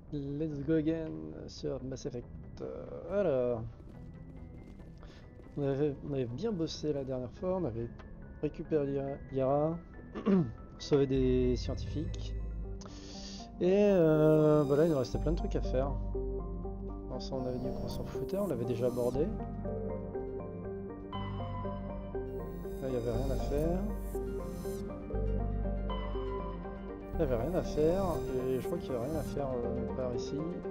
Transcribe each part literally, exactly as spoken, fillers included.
Let's go again sur Mass Effect. Euh, alors, on avait, on avait bien bossé la dernière fois, on avait récupéré Yara, Yara, sauvé des scientifiques. Et euh, bah là, il nous restait plein de trucs à faire. Alors ça, on avait dit qu'on s'en foutait, on l'avait déjà abordé. Là, il n'y avait rien à faire. Il n'y avait rien à faire, et je crois qu'il n'y avait rien à faire euh, par ici.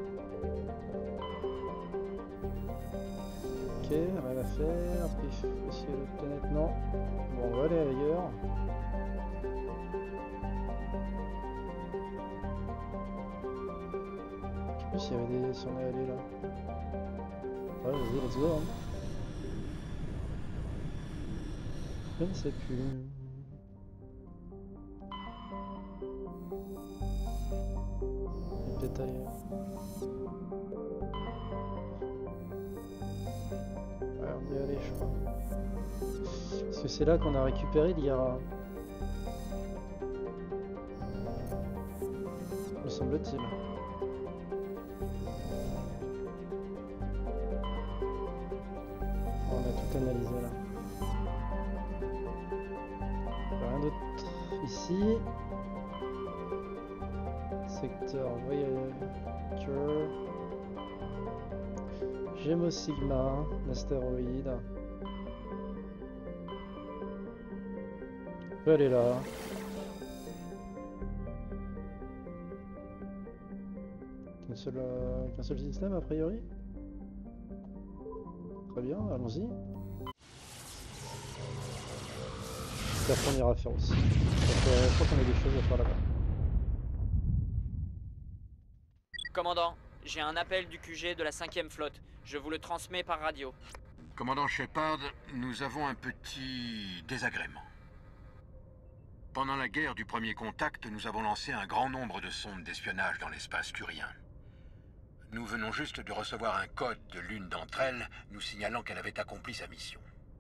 Ok, rien à faire. Puis essayer l'autre planète, non. Bon, on va aller ailleurs. Je sais plus s'il y avait des. Si on est allé là. Ouais, vas-y, let's go. Hein. Je ne sais plus. Les détails. Ouais, on y est allé, je crois. Parce que c'est là qu'on a récupéré l'I A. Me semble-t-il. On a tout analysé là. Rien d'autre ici. Secteur Voyager. Gémeaux Sigma, l'astéroïde. On peut aller là. Qu'un seul, euh, qu'un seul système a priori. Très bien, allons-y. J'espère qu'on ira faire aussi. Je crois qu'on a des choses à faire là-bas. Commandant, j'ai un appel du Q G de la cinquième flotte. Je vous le transmets par radio. Commandant Shepard, nous avons un petit désagrément. Pendant la guerre du premier contact, nous avons lancé un grand nombre de sondes d'espionnage dans l'espace turien. Nous venons juste de recevoir un code de l'une d'entre elles, nous signalant qu'elle avait accompli sa mission.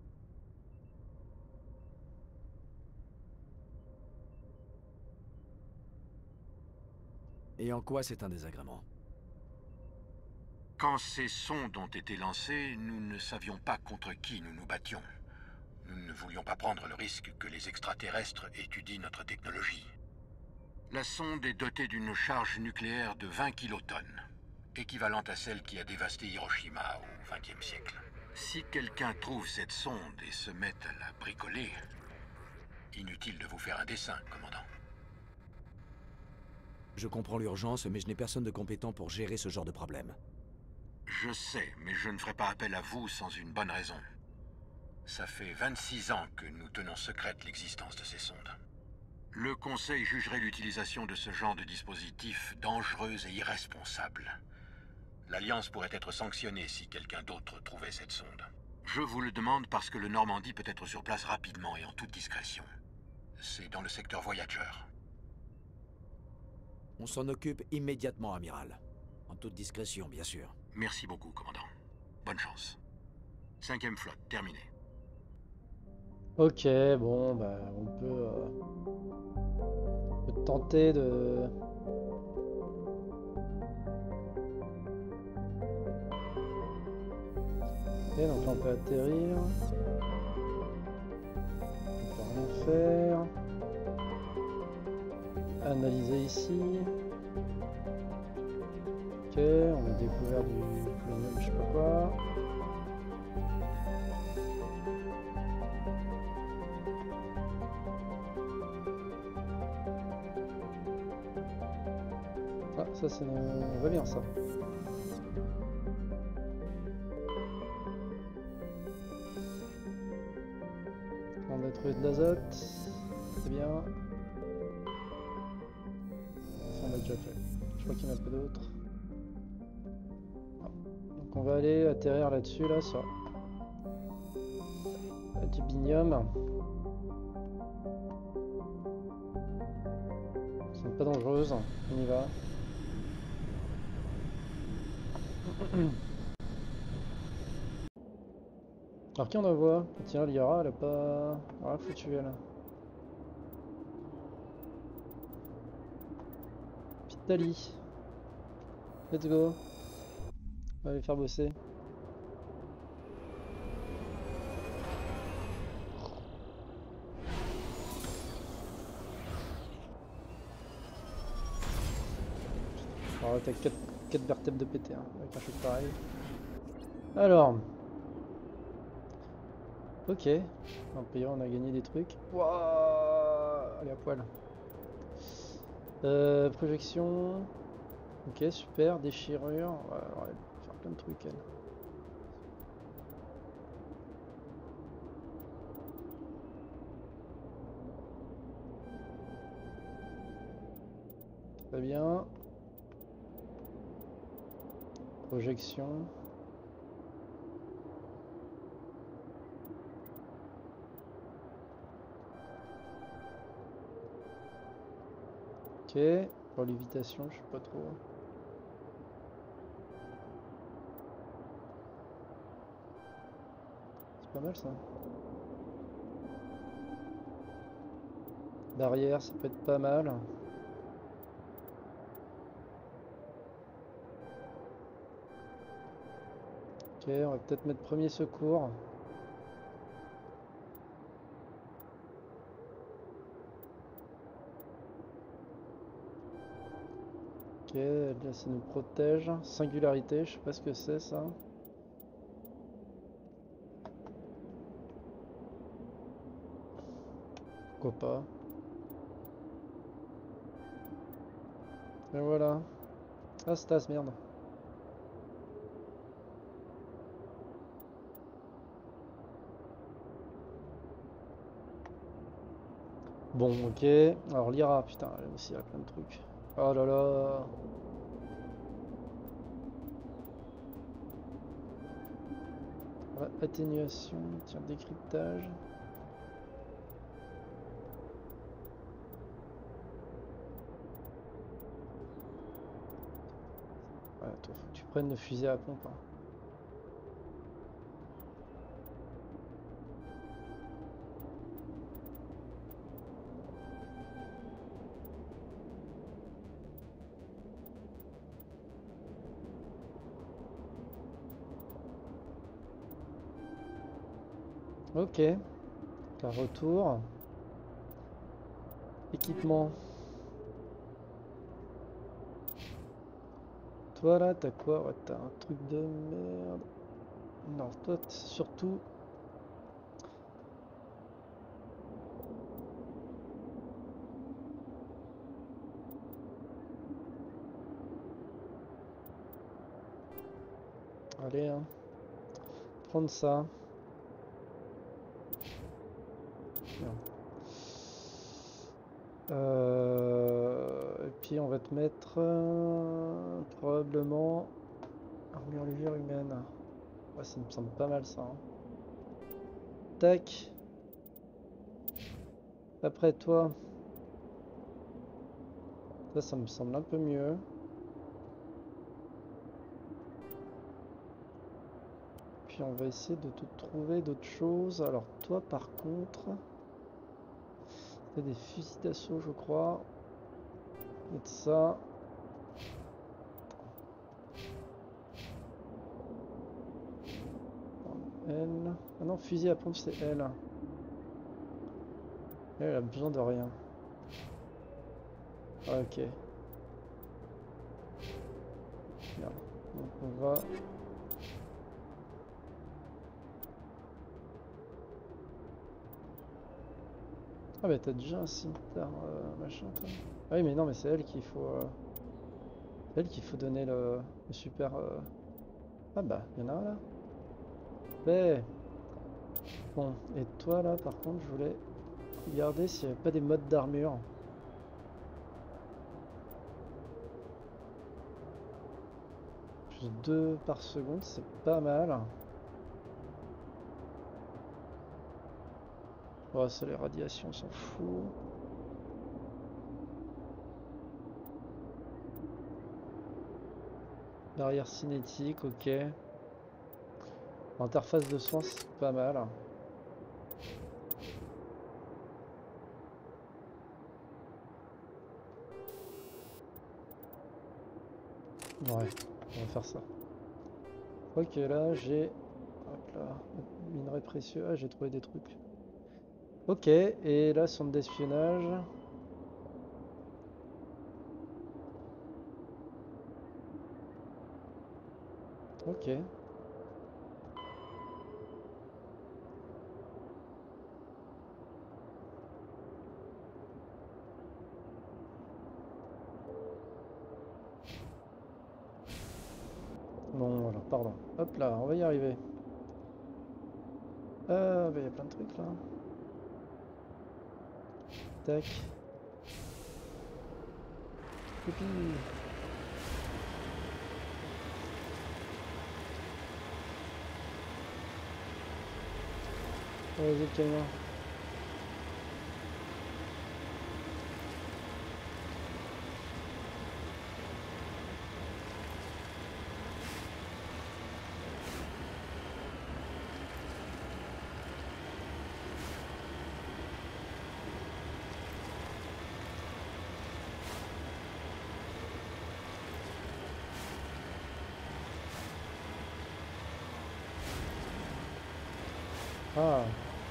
Et en quoi c'est un désagrément? Quand ces sondes ont été lancées, nous ne savions pas contre qui nous nous battions. Nous ne voulions pas prendre le risque que les extraterrestres étudient notre technologie. La sonde est dotée d'une charge nucléaire de vingt kilotonnes, équivalente à celle qui a dévasté Hiroshima au vingtième siècle. Si quelqu'un trouve cette sonde et se met à la bricoler, inutile de vous faire un dessin, commandant. Je comprends l'urgence, mais je n'ai personne de compétent pour gérer ce genre de problème. Je sais, mais je ne ferai pas appel à vous sans une bonne raison. Ça fait vingt-six ans que nous tenons secrète l'existence de ces sondes. Le Conseil jugerait l'utilisation de ce genre de dispositif dangereuse et irresponsable. L'Alliance pourrait être sanctionnée si quelqu'un d'autre trouvait cette sonde. Je vous le demande parce que le Normandie peut être sur place rapidement et en toute discrétion. C'est dans le secteur Voyager. On s'en occupe immédiatement, amiral. En toute discrétion, bien sûr. Merci beaucoup, commandant. Bonne chance. Cinquième flotte, terminée. Ok, bon, bah, on peut, euh, on peut tenter de... Ok, donc là on peut atterrir. On peut rien faire. Analyser ici. Ok, on a découvert du plutonium, je sais pas quoi. Ah, ça c'est... On va bien ça. On a trouvé de l'azote. C'est bien. Ça on l'a déjà fait. Je crois qu'il y en a peu d'autres. Donc on va aller atterrir là-dessus, là, sur du binium. Elles sont pas dangereuses. On y va. Alors qui on envoie? Tiens, Liara, elle a pas... rien foutu elle. Pitali. Let's go. On va les faire bosser. Alors t'as quatre vertèbres de pété hein, avec un choc pareil. Alors. Ok. En payant on a gagné des trucs. Wouah, allez à poil. Euh, projection. Ok super. Déchirure. Ouais, alors, elle peut faire plein de trucs elle. Très bien. Projection. Ok. Pour lévitation, je sais pas trop. C'est pas mal ça. Barrière, ça peut être pas mal. Ok, on va peut-être mettre premier secours. Ok, là ça nous protège. Singularité, je sais pas ce que c'est ça. Pourquoi pas. Et voilà. Ah, Stas, merde. Bon, ok. Alors, Lyra, putain, elle aussi, elle a plein de trucs. Oh là là. Ouais, atténuation, tiens, décryptage. Ouais, toi, faut que tu prennes le fusil à pompe. Hein. Ok. Un retour. Équipement. Toi là, t'as quoi? Ouais, t'as un truc de merde. Non, toi, surtout. Allez, hein. Prendre ça. Euh, et puis on va te mettre euh, probablement armure légère humaine. Ouais, ça me semble pas mal ça. Hein. Tac. Après toi. Ça, ça me semble un peu mieux. Puis on va essayer de te trouver d'autres choses. Alors toi par contre, t'as des fusils d'assaut je crois. Et de ça. Elle. Ah non, fusil à pompe c'est elle. Elle, elle a besoin de rien. Ah, ok. Merde. Donc on va. Ah bah t'as déjà un cimetière euh, machin toi. Ah oui mais non mais c'est elle qu'il faut. Euh... C'est elle qu'il faut donner le, le super. Euh... Ah bah il y en a un là. Ouais. Bon et toi là par contre je voulais regarder s'il n'y avait pas des modes d'armure. Plus deux par seconde c'est pas mal. Oh ça les radiations on s'en fout. Barrière cinétique, ok. Interface de soins c'est pas mal. Ouais, on va faire ça. Ok, là j'ai... Hop là, minerai précieux. Ah, j'ai trouvé des trucs. Ok, et là, centre d'espionnage. Ok. Bon, alors, pardon. Hop là, on va y arriver. Ah, bah, il y a plein de trucs là. Tac. Youpi. Vas-y, le camion. Ah.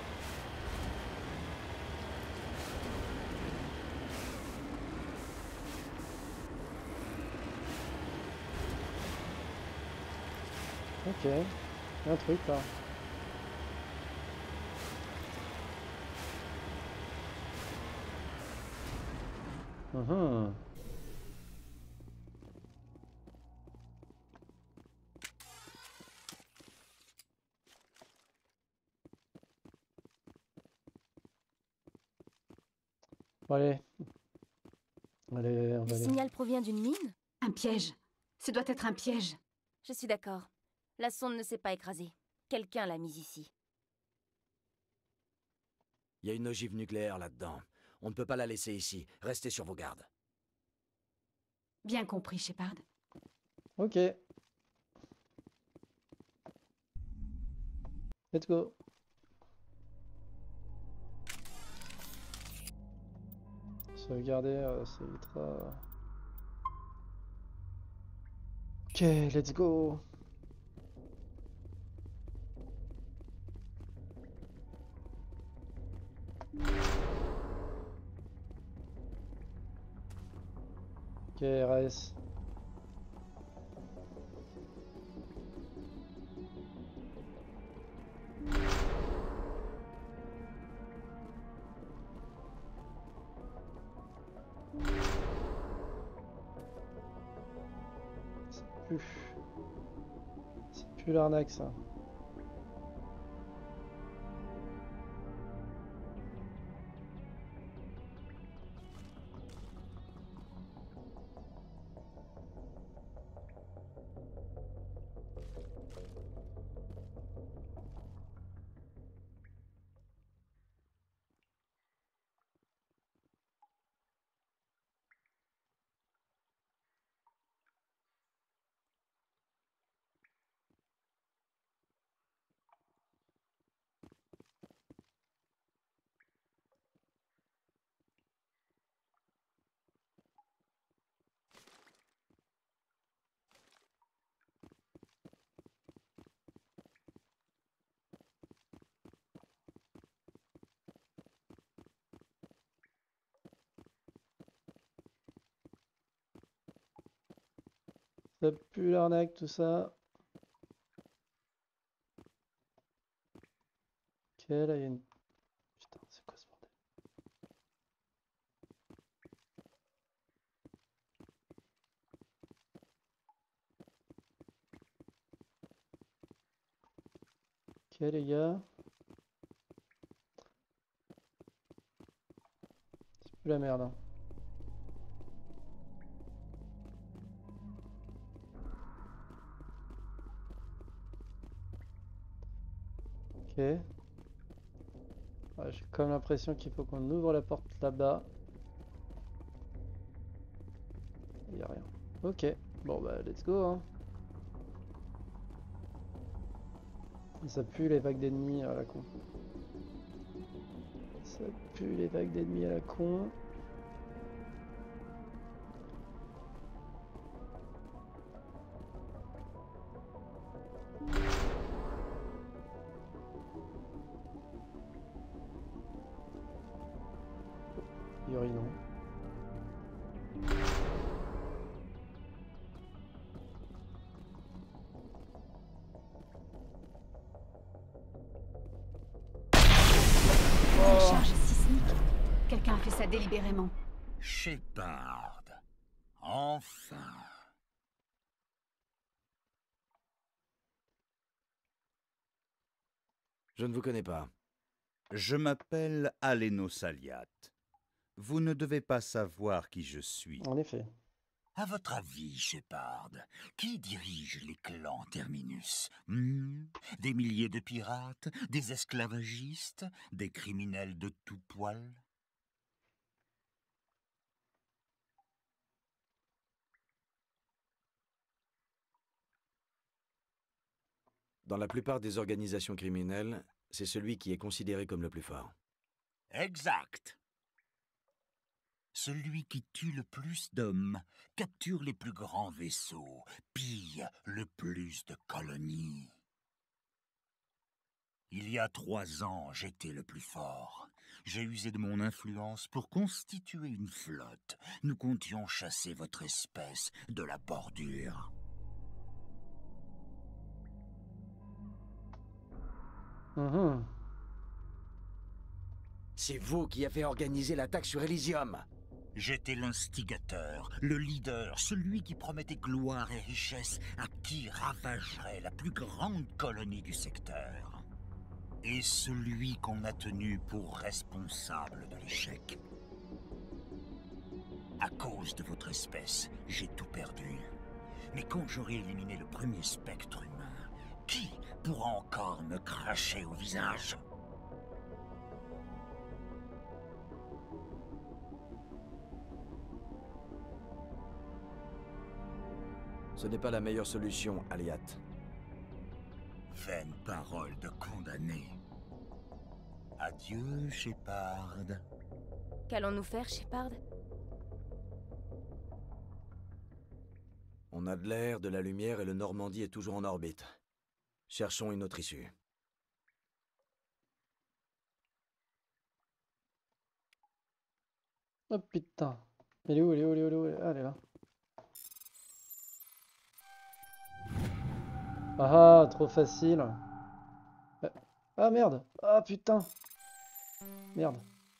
Ok. Il y a un truc là. Mhm. Bon, allez. Allez, on Le va aller. signal provient d'une mine? Un piège. Ce doit être un piège. Je suis d'accord. La sonde ne s'est pas écrasée. Quelqu'un l'a mise ici. Il y a une ogive nucléaire là-dedans. On ne peut pas la laisser ici. Restez sur vos gardes. Bien compris, Shepard. Ok. Let's go. Sauvegarder, euh, ça évitera. Ok, let's go. Ok, R A S. C'est plus... C'est plus l'arnaque ça. Ça pue l'arnaque tout ça. Ok, là il y a une... Putain, c'est quoi ce bordel? Ok les gars. C'est plus la merde hein. Ok. Ouais, j'ai comme l'impression qu'il faut qu'on ouvre la porte là-bas. Il n'y a rien. Ok. Bon bah let's go hein. Ça pue les vagues d'ennemis à la con. Ça pue les vagues d'ennemis à la con. priori non. Une charge sismique. Quelqu'un a fait ça délibérément. Shepard. Enfin. Je ne vous connais pas. Je m'appelle Aleno Saliat. Vous ne devez pas savoir qui je suis. En effet. À votre avis, Shepard, qui dirige les clans Terminus? Hmm? Des milliers de pirates? Des esclavagistes? Des criminels de tout poil? Dans la plupart des organisations criminelles, c'est celui qui est considéré comme le plus fort. Exact. Celui qui tue le plus d'hommes, capture les plus grands vaisseaux, pille le plus de colonies. Il y a trois ans, j'étais le plus fort. J'ai usé de mon influence pour constituer une flotte. Nous comptions chasser votre espèce de la bordure. Mhm. C'est vous qui avez organisé l'attaque sur Elysium. J'étais l'instigateur, le leader, celui qui promettait gloire et richesse à qui ravagerait la plus grande colonie du secteur. Et celui qu'on a tenu pour responsable de l'échec. À cause de votre espèce, j'ai tout perdu. Mais quand j'aurai éliminé le premier spectre humain, qui pourra encore me cracher au visage ? Ce n'est pas la meilleure solution, Aliat. Vaine parole de condamné. Adieu, Shepard. Qu'allons-nous faire, Shepard? On a de l'air, de la lumière et le Normandie est toujours en orbite. Cherchons une autre issue. Oh putain. Elle est où, elle est où, elle est où, elle est où? Ah, elle est là. Ah ah, trop facile. Euh, Ah merde. Ah putain. Merde.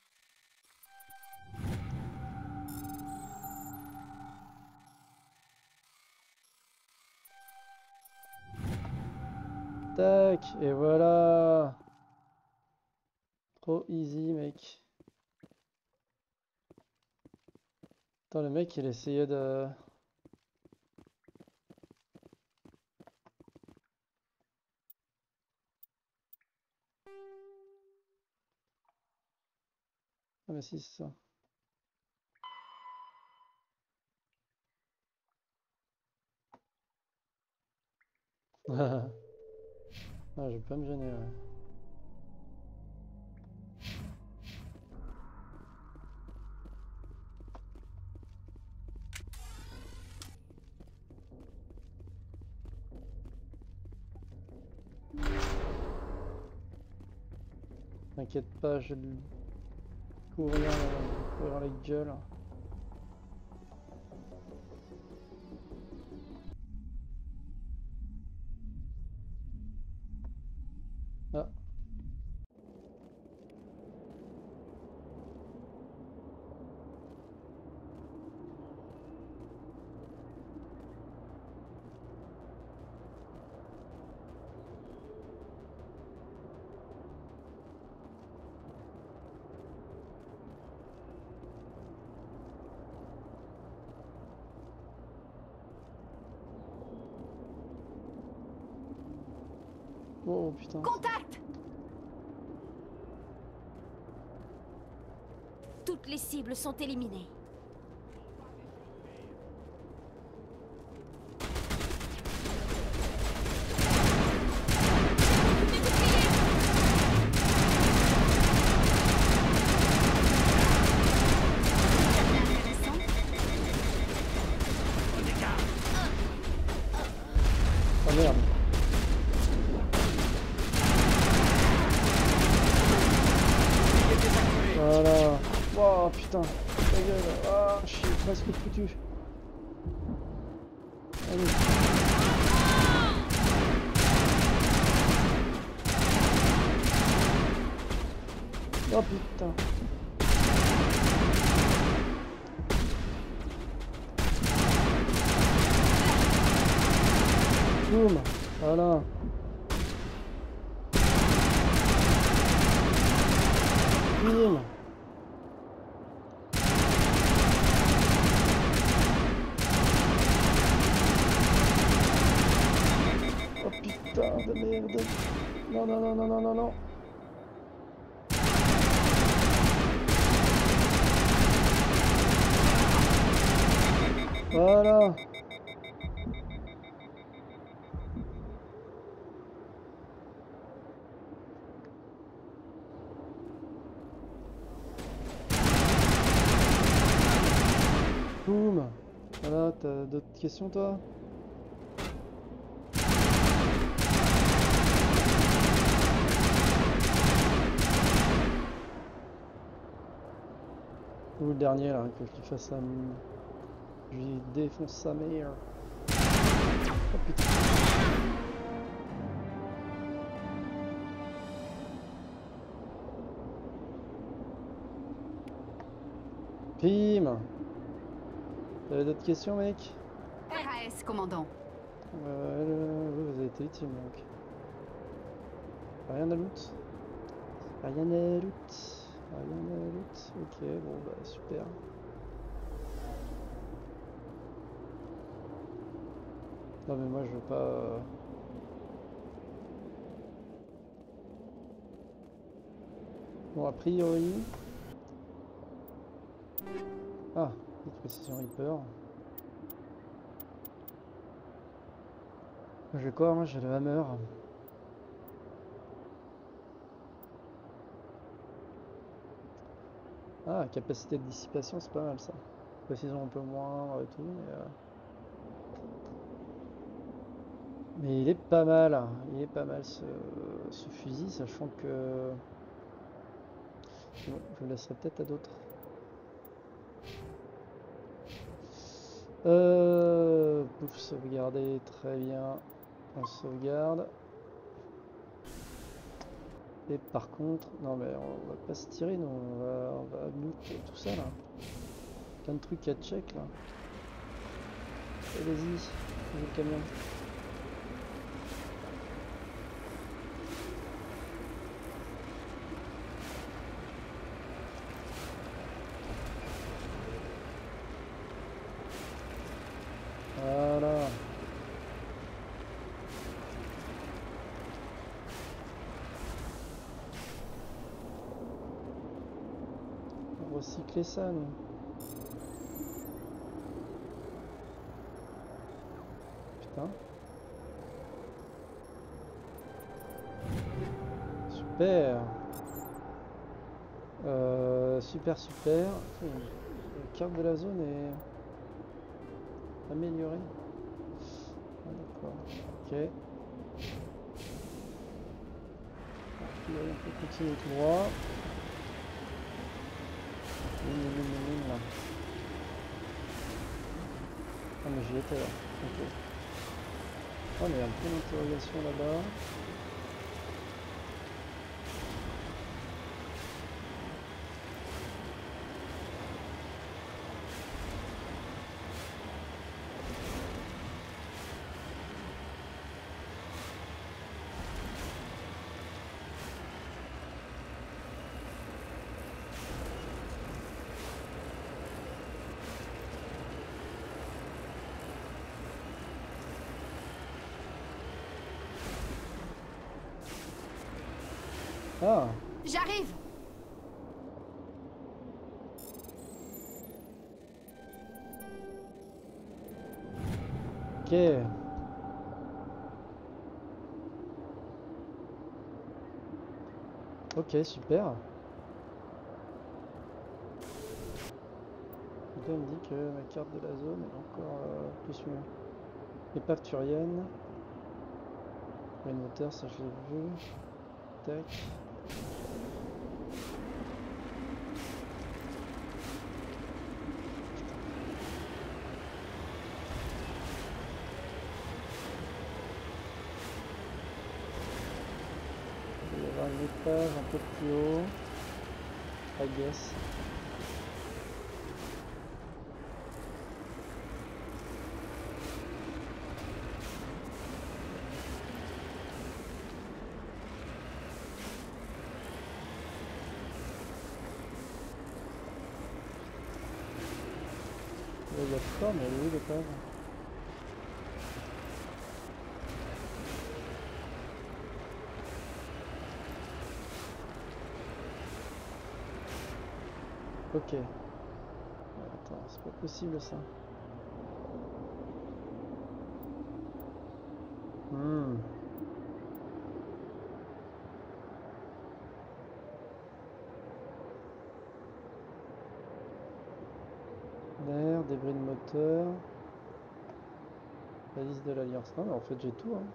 Tac, et voilà. Trop easy, mec. Attends, le mec, il essayait de... Ah mais si, c'est ça. Ah, je vais pas me gêner, ouais. T'inquiète pas, je vais lui courir, euh, courir la gueule. Ah. Oh putain. Contact! Toutes les cibles sont éliminées. Oh merde. Voilà. Oh putain. gueule. Ah, je suis presque foutu. Allez. Oh putain. Boum. Voilà. Bim. Oh putain de merde. Non, non, non, non, non, non, non. Voilà. Boum. Voilà, t'as d'autres questions toi? Ou le dernier là, que je lui fasse un... Je lui défonce sa mère. Oh putain. Pim. T'avais d'autres questions mec? R A S, commandant. Euh, euh, vous avez été utile donc. Rien à loot. Rien à loot. Rien à loot. Ok, bon bah super. Non mais moi je veux pas... Euh... Bon a priori... Ah, une précision Reaper. J'ai quoi moi? J'ai le hammer. Ah, capacité de dissipation, c'est pas mal ça. Précision un peu moins et tout, mais... Euh... Mais il est pas mal, il est pas mal ce, ce fusil, sachant que... Bon, je le laisserai peut-être à d'autres. Euh... Pouf, sauvegarder, très bien. On sauvegarde. Et par contre... Non mais on va pas se tirer, nous, on va, on va nuke tout ça là. Plein de trucs à check là. Vas-y, le camion. Voilà. On va recycler ça, nous. Putain. Super. Euh, super, super. La carte de la zone est améliorée. Ah, d'accord. Ok. On peut continuer tout droit. Là. Ah mais j'y étais là. Ok. Oh mais il y a un point d'interrogation là-bas. Ah. J'arrive. Ok. Ok, super. Donc là, il me dit que ma carte de la zone est encore euh, plus mieux. Épave turienne. Le moteur, ça je l'ai vu. Tac. une étage un peu plus haut. I guess. Il y a quoi, mais elle est où l'étage? Ok. Attends, c'est pas possible ça. Hmm. L'air, débris de moteur. La liste de l'Alliance. Non mais en fait j'ai tout hein.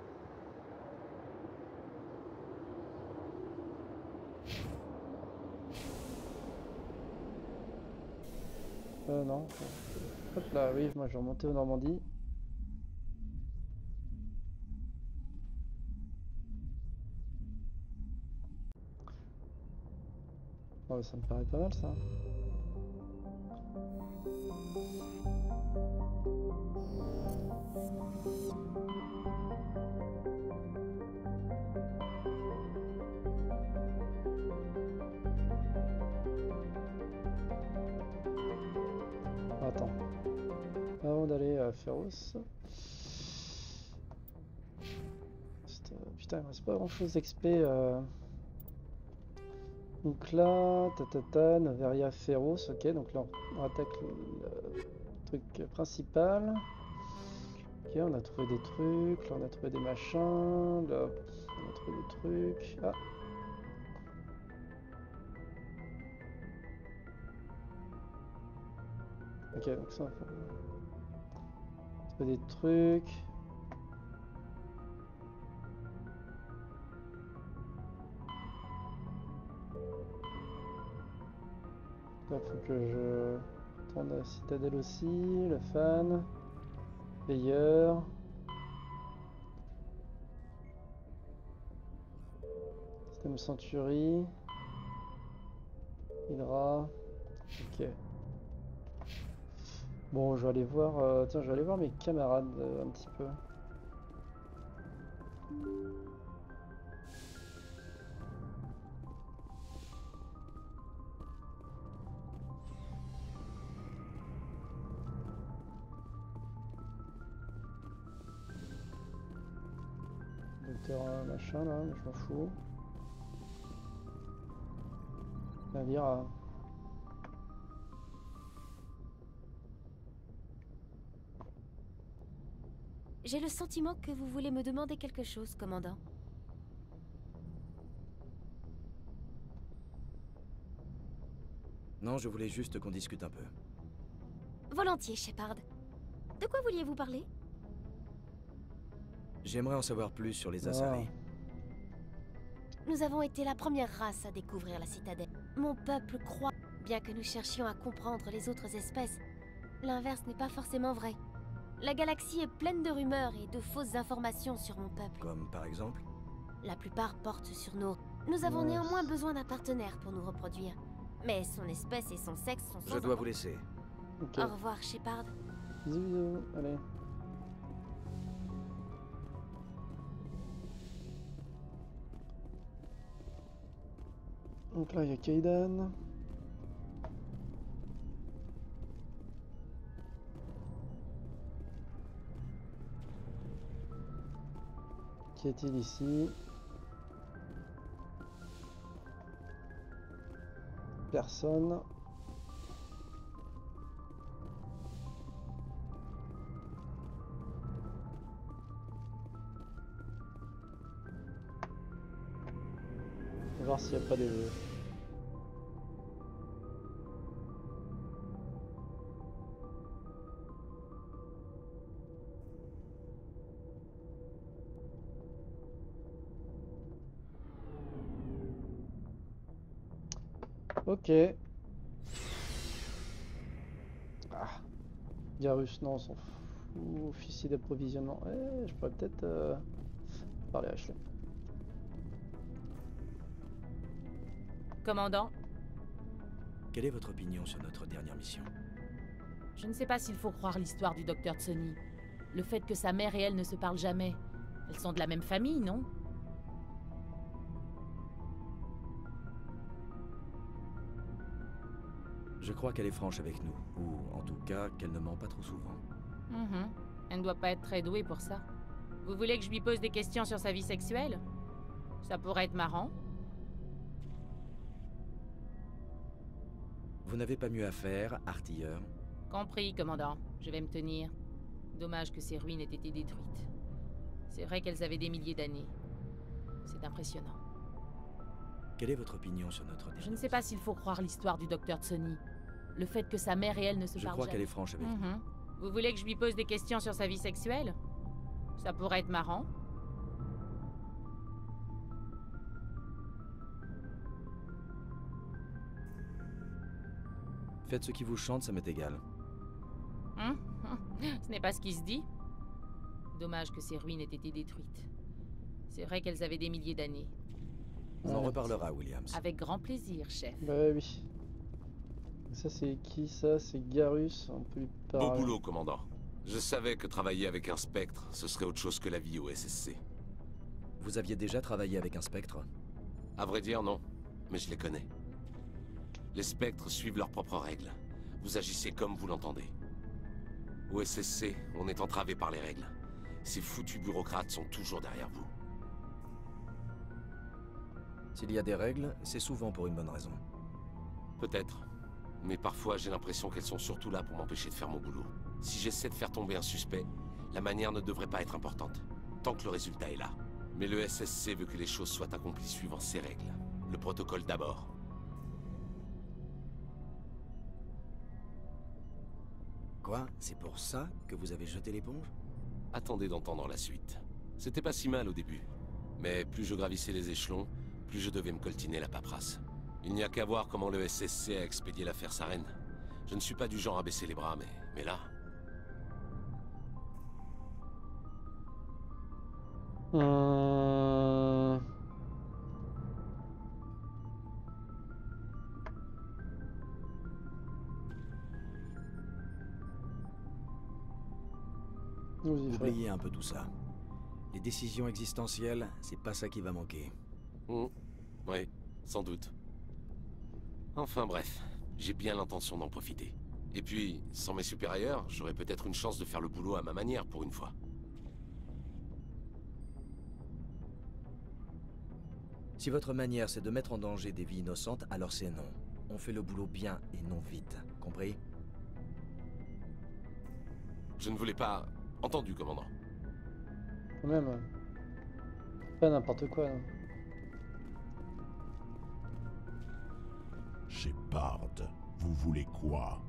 Euh non. Hop là, oui, moi je vais remonter au Normandie. Oh, ça me paraît pas mal ça. Attends. Avant d'aller à Féroce. Putain, il me reste pas grand chose d'X P. Euh... Donc là, tatata, Noveria Féroce, ok, donc là on attaque le truc principal. Ok, on a trouvé des trucs, là on a trouvé des machins, là on a trouvé des trucs. Ah! Ok, donc ça on fait... On trouve des trucs. Là faut que je retourne à la citadelle aussi, le fan, veilleur. Système Century. Hydra. Ok. Bon, je vais aller voir. Euh, tiens, je vais aller voir mes camarades euh, un petit peu. Docteur euh, machin là, mais je m'en fous. Navire. Euh... J'ai le sentiment que vous voulez me demander quelque chose, commandant. Non, je voulais juste qu'on discute un peu. Volontiers, Shepard. De quoi vouliez-vous parler? J'aimerais en savoir plus sur les Asari. Nous avons été la première race à découvrir la citadelle. Mon peuple croit, bien que nous cherchions à comprendre les autres espèces, l'inverse n'est pas forcément vrai. La galaxie est pleine de rumeurs et de fausses informations sur mon peuple. Comme par exemple? La plupart portent sur nos... Nous avons Ouais. néanmoins besoin d'un partenaire pour nous reproduire. Mais son espèce et son sexe sont sans... Je dois vous laisser. Ok. Au revoir, Shepard. Bisous, bisous. Allez. Donc là, il y a Kaidan. Qu'y a-t-il ici? Personne. On va voir s'il n'y a pas des... Ok. Ah. Garus, non, on s'en fout. Officier d'approvisionnement. Eh, je pourrais peut-être euh, parler à Ashley. Commandant, Quelle est votre opinion sur notre dernière mission? je ne sais pas s'il faut croire l'histoire du docteur Tsoni. Le fait que sa mère et elle ne se parlent jamais. Elles sont de la même famille, non? Je crois qu'elle est franche avec nous, ou en tout cas qu'elle ne ment pas trop souvent. Mhm. Elle ne doit pas être très douée pour ça. Vous voulez que je lui pose des questions sur sa vie sexuelle? Ça pourrait être marrant. Vous n'avez pas mieux à faire, artilleur? Compris, commandant. Je vais me tenir. Dommage que ces ruines aient été détruites. C'est vrai qu'elles avaient des milliers d'années. C'est impressionnant. Quelle est votre opinion sur notre dernière Je ne sais pas s'il faut croire l'histoire du docteur Tsoni. Le fait que sa mère et elle ne se Je parlent crois jamais. qu'elle est franche avec nous. Mhm. Vous voulez que je lui pose des questions sur sa vie sexuelle? Ça pourrait être marrant. Faites ce qui vous chante, ça m'est égal. Hum, hum. Ce n'est pas ce qui se dit. Dommage que ces ruines aient été détruites. C'est vrai qu'elles avaient des milliers d'années. On en Ouais. reparlera, Williams. Avec grand plaisir, chef. Bah oui. Ça c'est qui ça? C'est Garus, on peut lui Beau parler. boulot, commandant. Je savais que travailler avec un spectre, ce serait autre chose que la vie au S S C. Vous aviez déjà travaillé avec un spectre? À vrai dire, non. Mais je les connais. Les spectres suivent leurs propres règles. Vous agissez comme vous l'entendez. Au S S C, on est entravé par les règles. Ces foutus bureaucrates sont toujours derrière vous. S'il y a des règles, c'est souvent pour une bonne raison. Peut-être. Mais parfois, j'ai l'impression qu'elles sont surtout là pour m'empêcher de faire mon boulot. Si j'essaie de faire tomber un suspect, la manière ne devrait pas être importante, tant que le résultat est là. Mais le S S C veut que les choses soient accomplies suivant ses règles. Le protocole d'abord. Quoi? C'est pour ça que vous avez jeté l'éponge? Attendez d'entendre la suite. C'était pas si mal au début. Mais plus je gravissais les échelons, plus je devais me coltiner la paperasse. Il n'y a qu'à voir comment le S S C a expédié l'affaire Saren. Je ne suis pas du genre à baisser les bras, mais, mais là... Hum... Vous y ferez. Oubliez un peu tout ça. Les décisions existentielles, c'est pas ça qui va manquer. Hmm. Oui, sans doute. Enfin bref, j'ai bien l'intention d'en profiter. Et puis, sans mes supérieurs, j'aurais peut-être une chance de faire le boulot à ma manière pour une fois. Si votre manière c'est de mettre en danger des vies innocentes, alors c'est non. On fait le boulot bien et non vite. Compris? Je ne voulais pas... Entendu, commandant. Quand même. euh, Pas n'importe quoi. Là. Shepard, vous voulez quoi?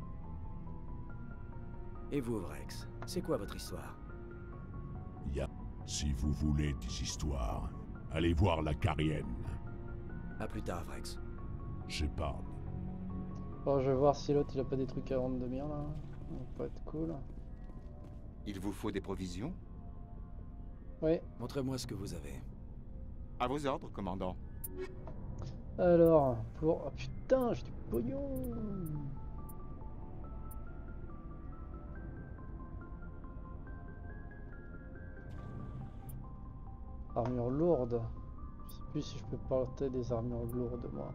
Et vous, Vrex, c'est quoi votre histoire? Ya. Si vous voulez des histoires, allez voir la Carienne. À plus tard, Vrex. Shepard. Bon, je vais voir si l'autre il a pas des trucs à vendre de bien là. Ça peut être cool. Il vous faut des provisions? Oui. Montrez-moi ce que vous avez. À vos ordres, commandant. Alors, pour... Oh putain, j'ai du pognon. Armure lourde. Je sais plus si je peux porter des armures lourdes, moi.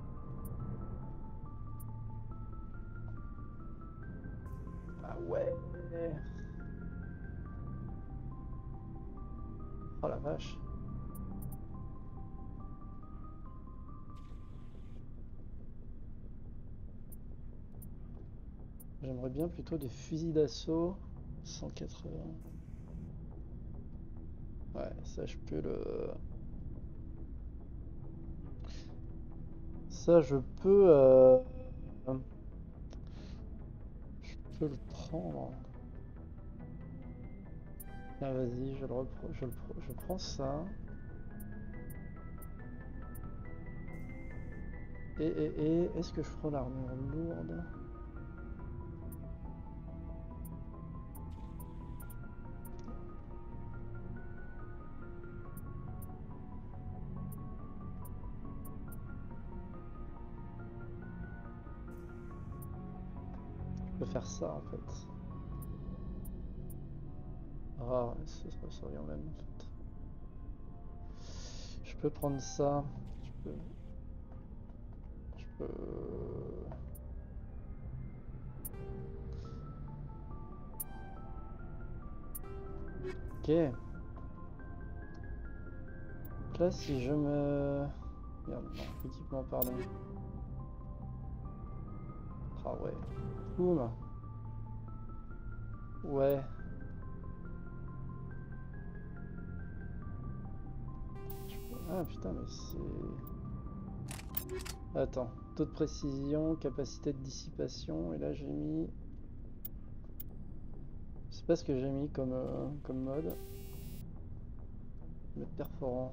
Ah ouais. Oh la vache. J'aimerais bien plutôt des fusils d'assaut. cent quatre-vingts. Ouais, ça je peux le... Ça je peux... euh, Je peux le prendre. Ah vas-y, je le reprends, je le pr- je prends ça. Et, et, et, est-ce que je prends l'armure lourde? faire ça en fait. Ah, ouais, ce sera ça revient même en fait. Je peux prendre ça. Je peux. Je peux. Ok. Donc là, si je me. Merde, non, équipement, pardon. Ah ouais. Boum. Ouais. Ah putain, mais c'est... Attends. Taux de précision, capacité de dissipation, et là j'ai mis... Je sais pas ce que j'ai mis comme, euh, comme mode. Mode perforant.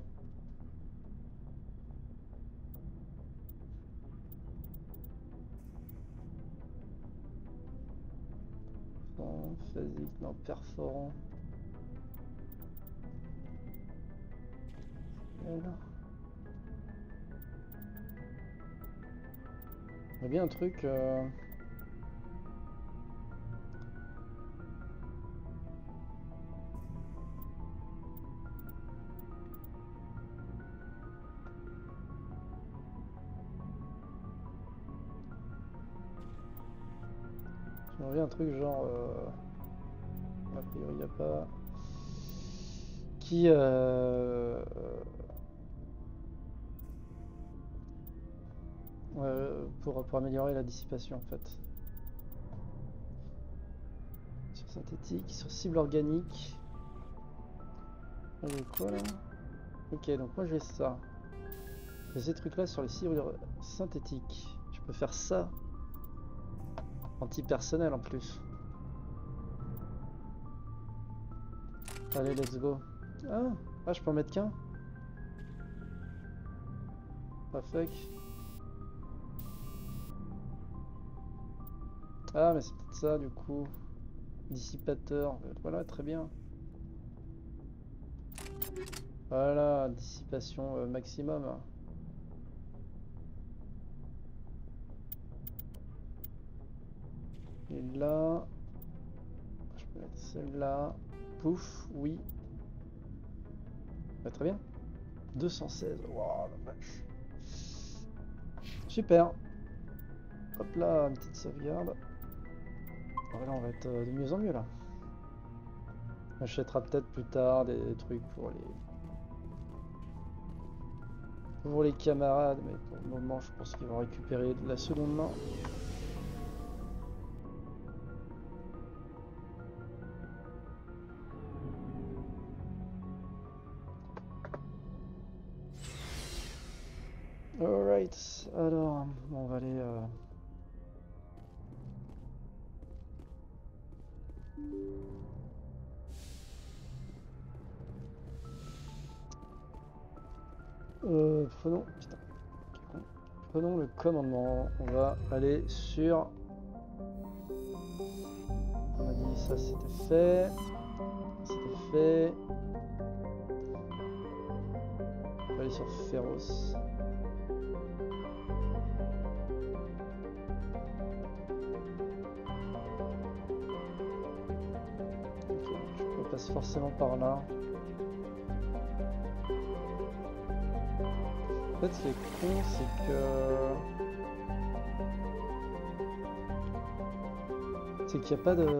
Non, phasique, non, perforant. Et là. Il y a bien un truc... Euh... J'aimerais bien un truc genre... Euh... A priori il n'y a pas... Qui... Euh... Euh, pour, pour améliorer la dissipation en fait. Sur synthétique, sur cible organique. J'ai quoi là? Ok, donc moi j'ai ça. J'ai ces trucs là sur les cibles synthétiques. Je peux faire ça. Anti-personnel en plus. Allez, let's go. Ah, ah je peux en mettre qu'un. Ah fuck. Ah mais c'est peut-être ça du coup. Dissipateur. Voilà, très bien. Voilà, dissipation euh, maximum. Et là, je peux mettre celle-là. Pouf, oui. Bah, très bien. deux cent seize. Waouh, la vache. Super. Hop là, une petite sauvegarde. Alors là, on va être de mieux en mieux là. On achètera peut-être plus tard des, des trucs pour les pour les camarades, mais pour le moment, je pense qu'ils vont récupérer de la seconde main. Alright, alors on va aller. Euh... Euh, prenons, putain, prenons le commandement. On va aller sur. On a dit ça, c'était fait. C'était fait. On va aller sur Féroce. Ok, je passe forcément par là. En fait, ce qui est con, c'est que... C'est qu'il n'y a pas de...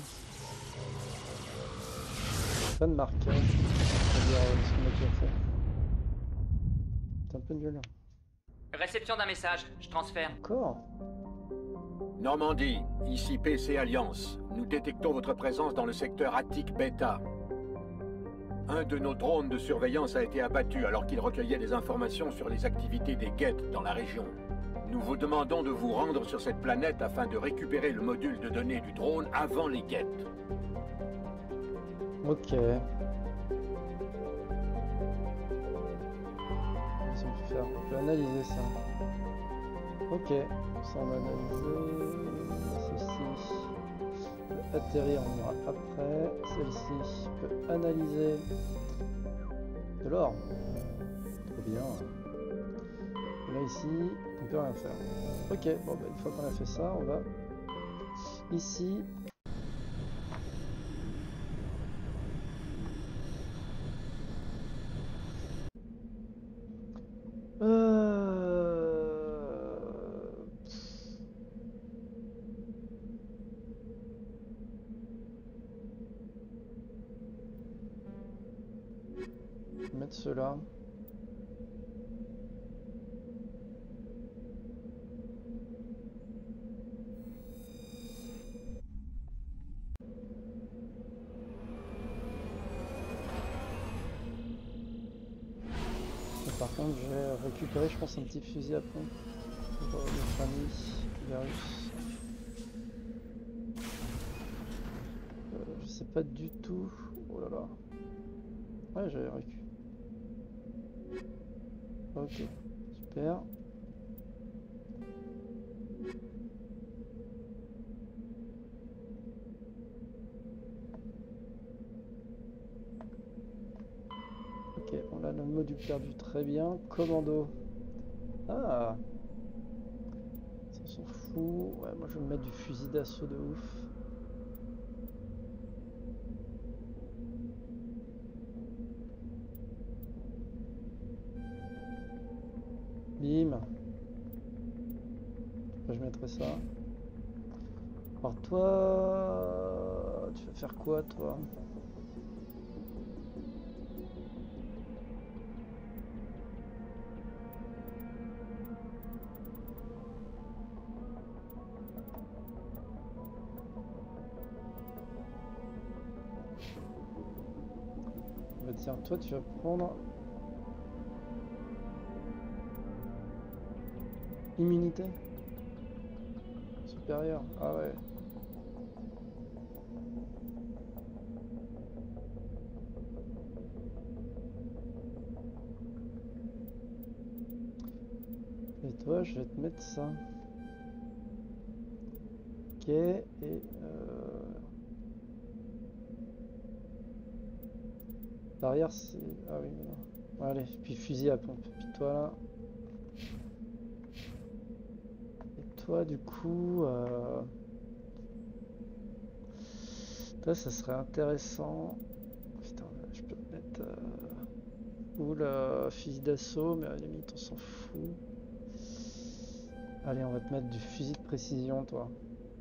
Pas de marquage. C'est-à-dire ce qu'on a déjà fait. C'est un peu nul. Réception d'un message, je transfère. Encore? Normandie, ici P C Alliance. Nous détectons votre présence dans le secteur Attic Beta. Un de nos drones de surveillance a été abattu alors qu'il recueillait des informations sur les activités des Geth dans la région. Nous vous demandons de vous rendre sur cette planète afin de récupérer le module de données du drone avant les Geth. Ok. Qu'est-ce qu'on peut faire? On peut analyser ça. Ok. Ça on va analyser ceci. Atterrir, on ira après. Celle-ci peut analyser de l'or. Trop bien. Et là ici, on peut rien faire. Ok, bon bah une fois qu'on a fait ça, on va ici. Euh... Mettre cela. Par contre, je vais récupérer, je pense, un petit fusil à pompe pour notre ami Garus. Euh, je sais pas du tout. Oh là là. Ouais, j'ai récupéré. Ok, super. Ok, on a le module perdu, très bien. Commando. Ah, ça s'en fout. Ouais, moi je vais me mettre du fusil d'assaut de ouf. Bim. Je mettrai ça. Alors toi, tu vas faire quoi toi? Tiens, toi tu vas prendre immunité supérieure. Ah ouais. Et toi, je vais te mettre ça. Ok. Et euh... l'arrière c'est... Ah oui mais non. Allez, puis fusil à pompe. Puis toi là. Et toi du coup... Euh... Toi ça serait intéressant. Putain, je peux te mettre... Euh... Ou le fusil d'assaut, mais à la limite on s'en fout. Allez, on va te mettre du fusil de précision toi.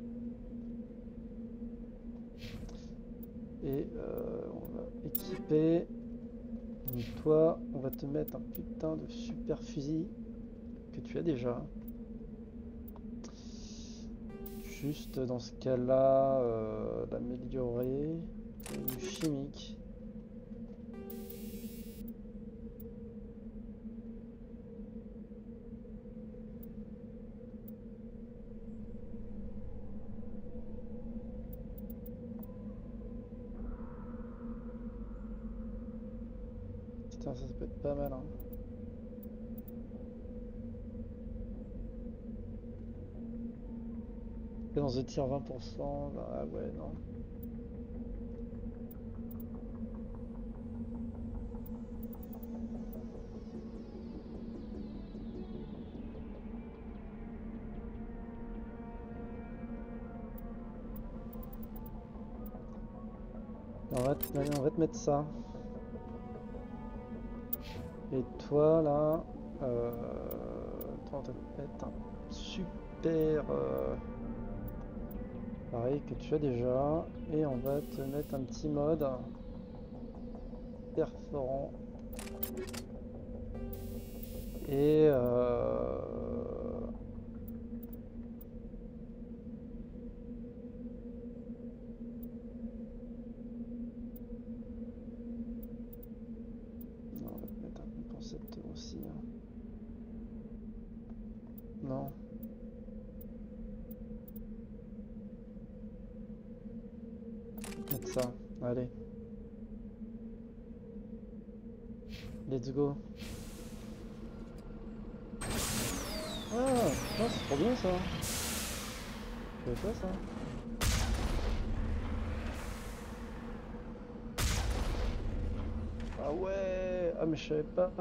Et euh, on va équiper. Donc toi, on va te mettre un putain de super fusil que tu as déjà. Juste dans ce cas-là, euh, l'améliorer. Du chimique. Putain, ça, ça peut être pas mal, hein. Dans de tir vingt pour cent, ah ouais, non. On va, te, allez, on va te mettre ça. Et toi là, euh, toi, on va te mettre un super, euh, pareil que tu as déjà, et on va te mettre un petit mode perforant. Et euh, non, on va te mettre un concept aussi. Hein. Non. Mettre ça, allez. Let's go. Ah, putain, c'est trop bien ça. Tu fais quoi ça? Ah ouais. Ah mais je savais pas.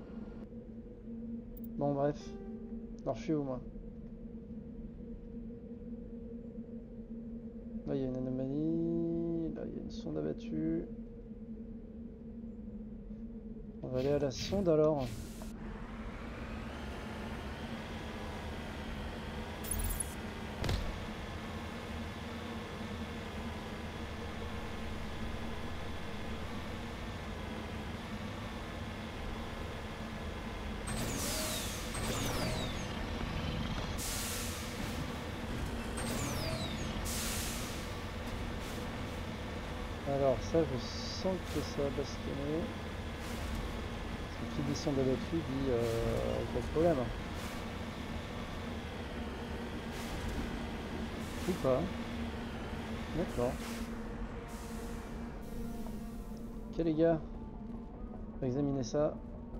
Bon bref. Alors je suis où moi? Là il y a une anomalie, là il y a une sonde abattue. On va aller à la sonde alors. Alors ça je sens que ça va bastonner. Parce que qui dit sonde abattue dit euh, gros problème. Ou pas. D'accord. Ok les gars. On va examiner ça.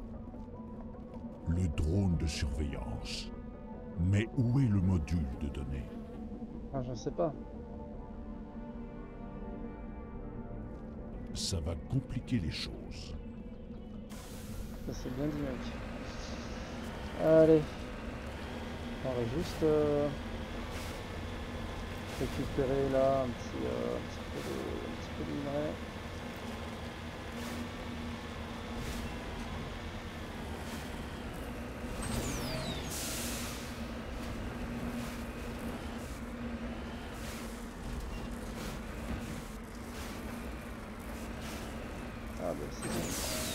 Le drone de surveillance. Mais où est le module de données? Ah, je sais pas. Ça va compliquer les choses. Ça c'est bien dit mec. Allez. On va juste euh, récupérer là un petit, euh, un petit peu de, un petit peu de minerai. Ah bah c'est bon.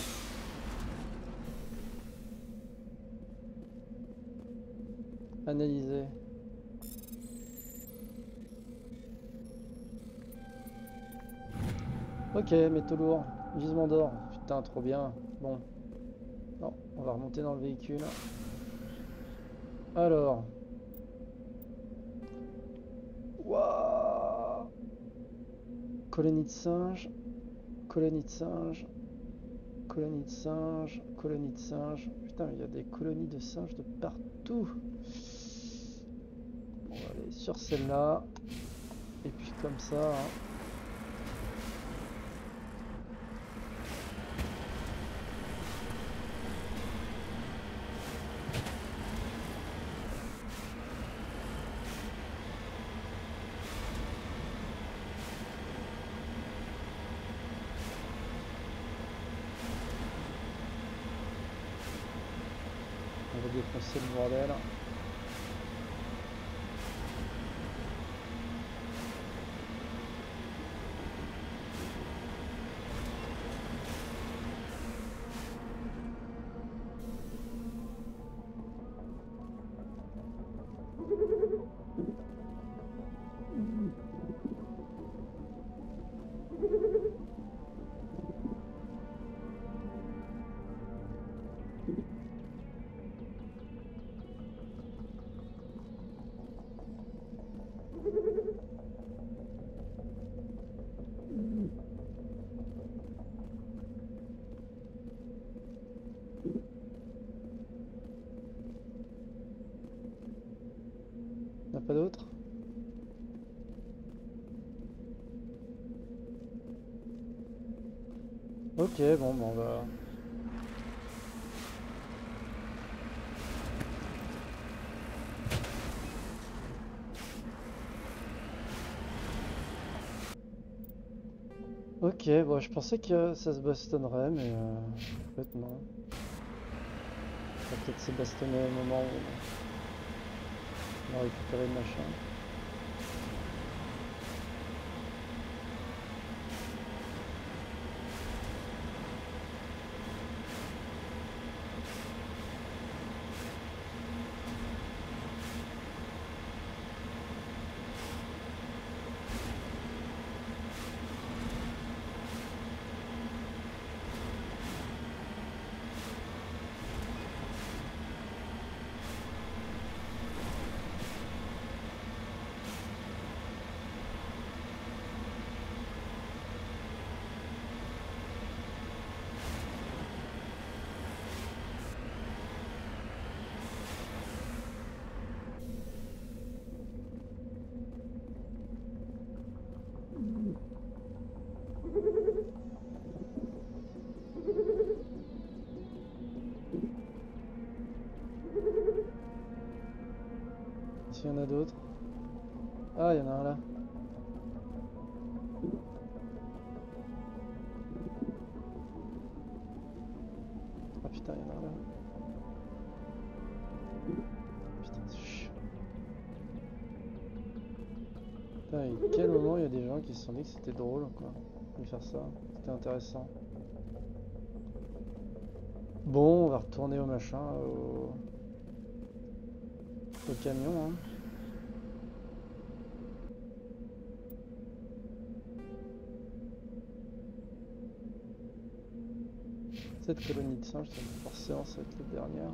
Analyser. Ok, métaux lourds, gisement d'or. Putain, trop bien. Bon. Non, on va remonter dans le véhicule. Alors. Waouh. Colonie de singes. Colonie de singes. Colonie de singes. Colonie de singes. Putain, il y a des colonies de singes de partout. On va aller sur celle-là. Et puis comme ça. Hein. On va défoncer le bordel. Y'a pas d'autre? Ok, bon, bon, on va... Ok, bon, je pensais que ça se bastonnerait, mais euh, en fait non. Ça va peut-être se bastonner au moment où on va récupérer le machin. S'il y en a d'autres. Ah, il y en a un là. putain, il y en a un là. Putain, c'est chiant. Putain, et quel moment il y a des gens qui se sont dit que c'était drôle, quoi, de faire ça. C'était intéressant. Bon, on va retourner au machin, au, au camion, hein. Cette colonie de singes, ça va forcément ça va être la dernière.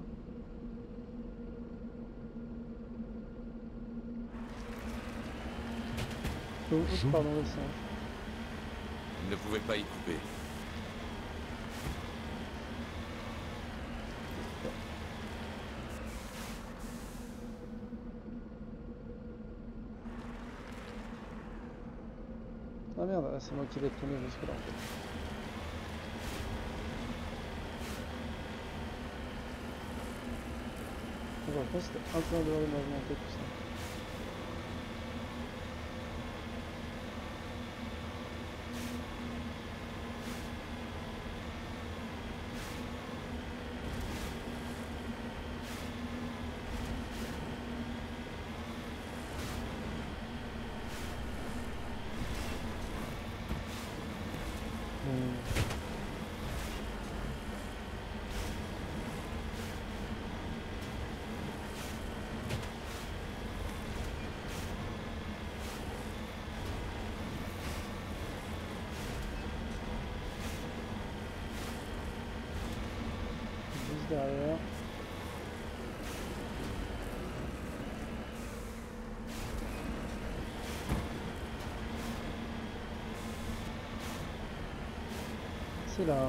Oh, oh, pardon, le singe. Il ne pouvait pas y couper. Ah merde, c'est moi qui l'ai tourné jusque là en fait. Je pense que c'était un peu en dehors de ma volonté tout ça. Juste derrière. C'est là.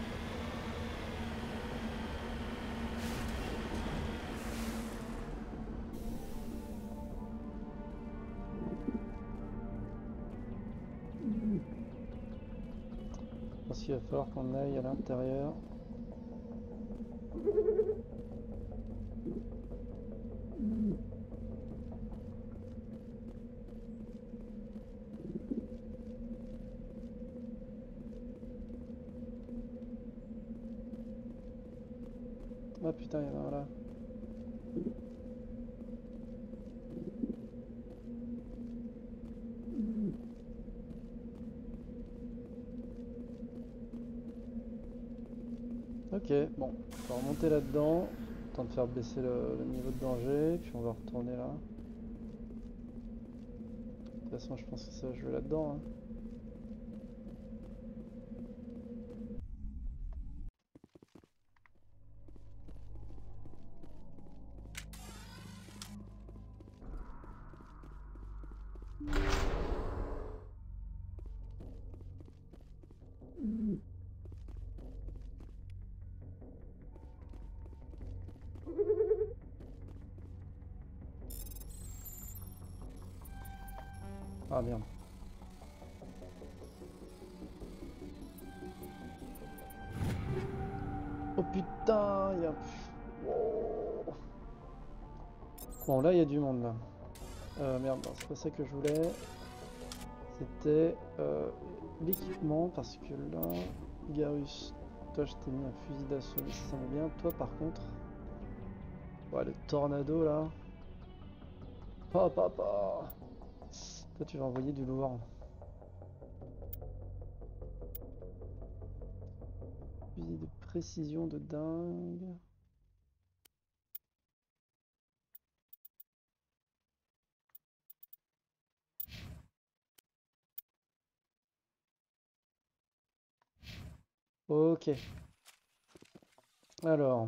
Je pense qu'il va falloir qu'on aille à l'intérieur. Ah putain, il y en a un là. Ok, bon, on va remonter là-dedans, temps de faire baisser le, le niveau de danger, puis on va retourner là. De toute façon, je pense que ça va jouer là-dedans, hein. Ah merde. Oh putain, il y a... Wow. Bon là il y a du monde là. Euh, merde, non, c'est pas ça que je voulais. C'était euh, l'équipement parce que là, Garus, toi je t'ai mis un fusil d'assaut, mais ça va bien. Toi par contre, ouais, le tornado là. Oh papa. Toi tu vas envoyer du lourd. Fusil de précision de dingue. Ok. Alors.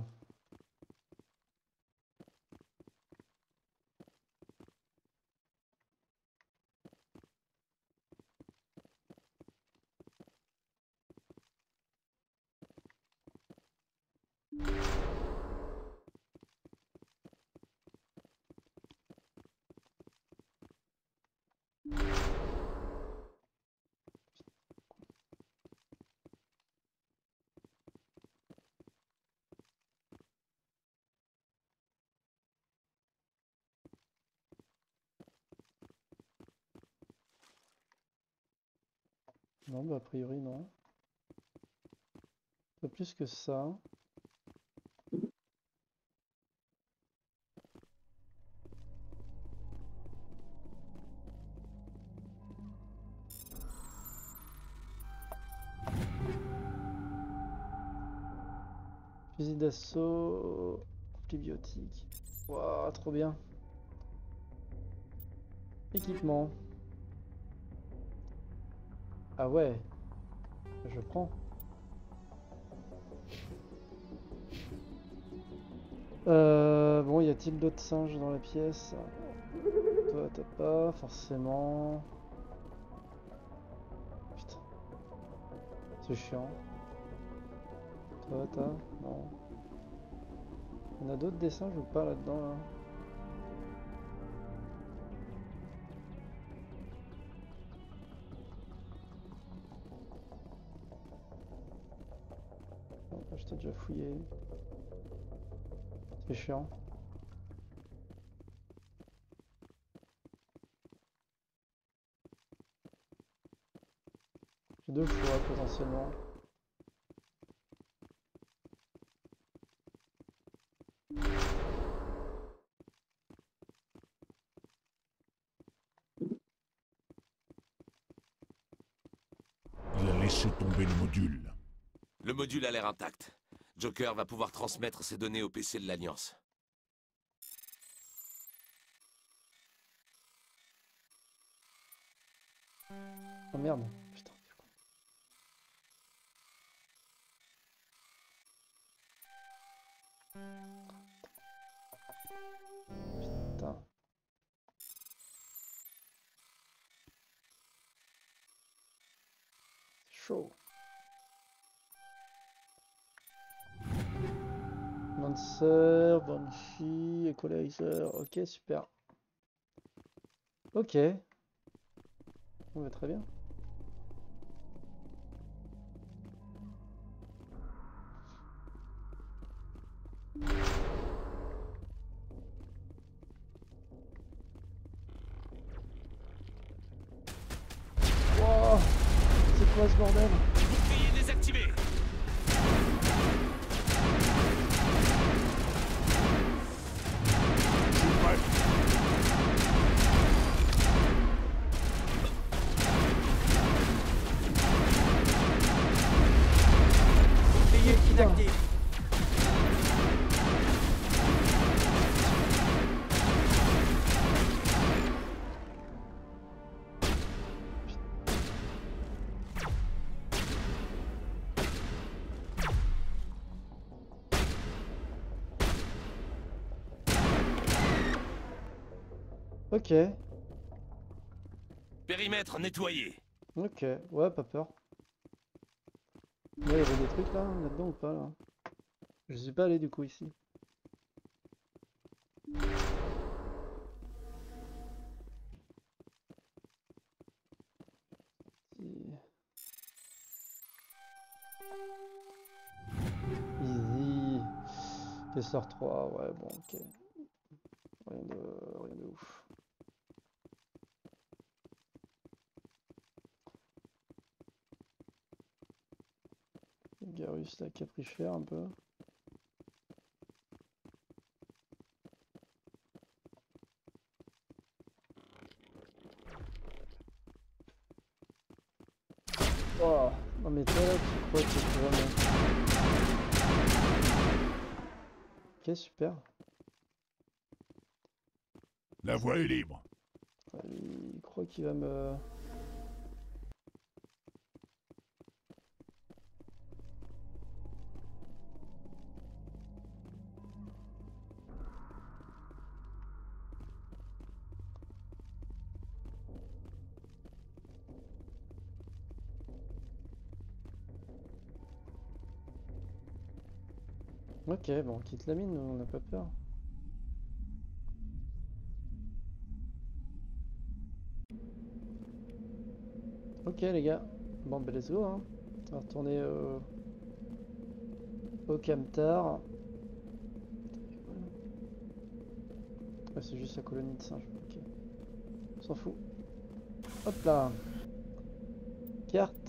Non, bah a priori non. Pas plus que ça. Fusil d'assaut, antibiotique. Waouh, trop bien. Équipement. Ah ouais, je prends. Euh, bon, y a-t-il d'autres singes dans la pièce? Toi, t'as pas forcément. Putain. C'est chiant. Toi, t'as? Non. On a d'autres des singes ou pas là-dedans là? Bon, je t'ai déjà fouillé. C'est chiant. J'ai deux choix potentiellement. Il a laissé tomber le module. Le module a l'air intact. Joker va pouvoir transmettre ses données au P C de l'Alliance. Oh merde, putain. Putain. Chaud. Lancer, Banshee, Equalizer, ok super. Ok. On va très bien. Wow, c'est quoi ce bordel? Bouclier désactivé. Bouclier inactif. Ok. Périmètre nettoyé. Ok, ouais, pas peur. Là, il y avait des trucs là, là-dedans ou pas là? Je suis pas allé du coup ici. Easy. Kessler trois, ouais, bon, ok. Rien de, rien de ouf. Garus là qui a pris cher un peu. Oh, non mais toi là tu crois que c'est vraiment... Ok super. La voie est libre. Il croit qu'il va me... Ok, bon, on quitte la mine, on n'a pas peur. Ok les gars, bon ben let's go hein. On va retourner au, au Camtar. Ah, c'est juste la colonie de singes, ok. On s'en fout. Hop là. Carte.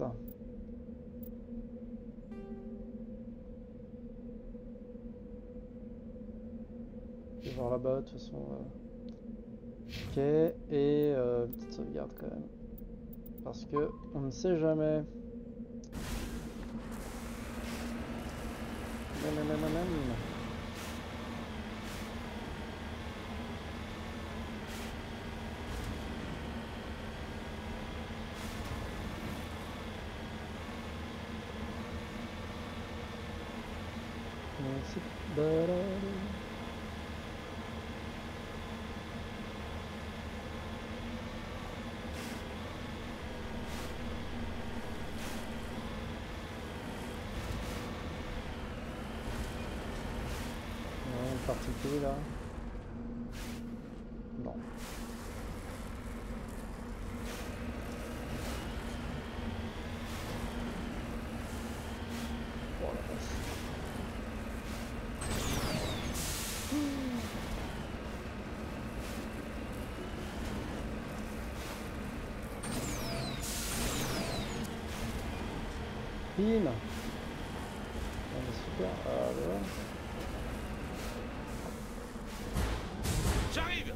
Je vais voir là-bas de toute façon. euh. Ok, et euh, petite sauvegarde quand même. Parce que on ne sait jamais. Particulier là. Non. Oh la vache. Bim. On est super. Ah, voilà. J'arrive.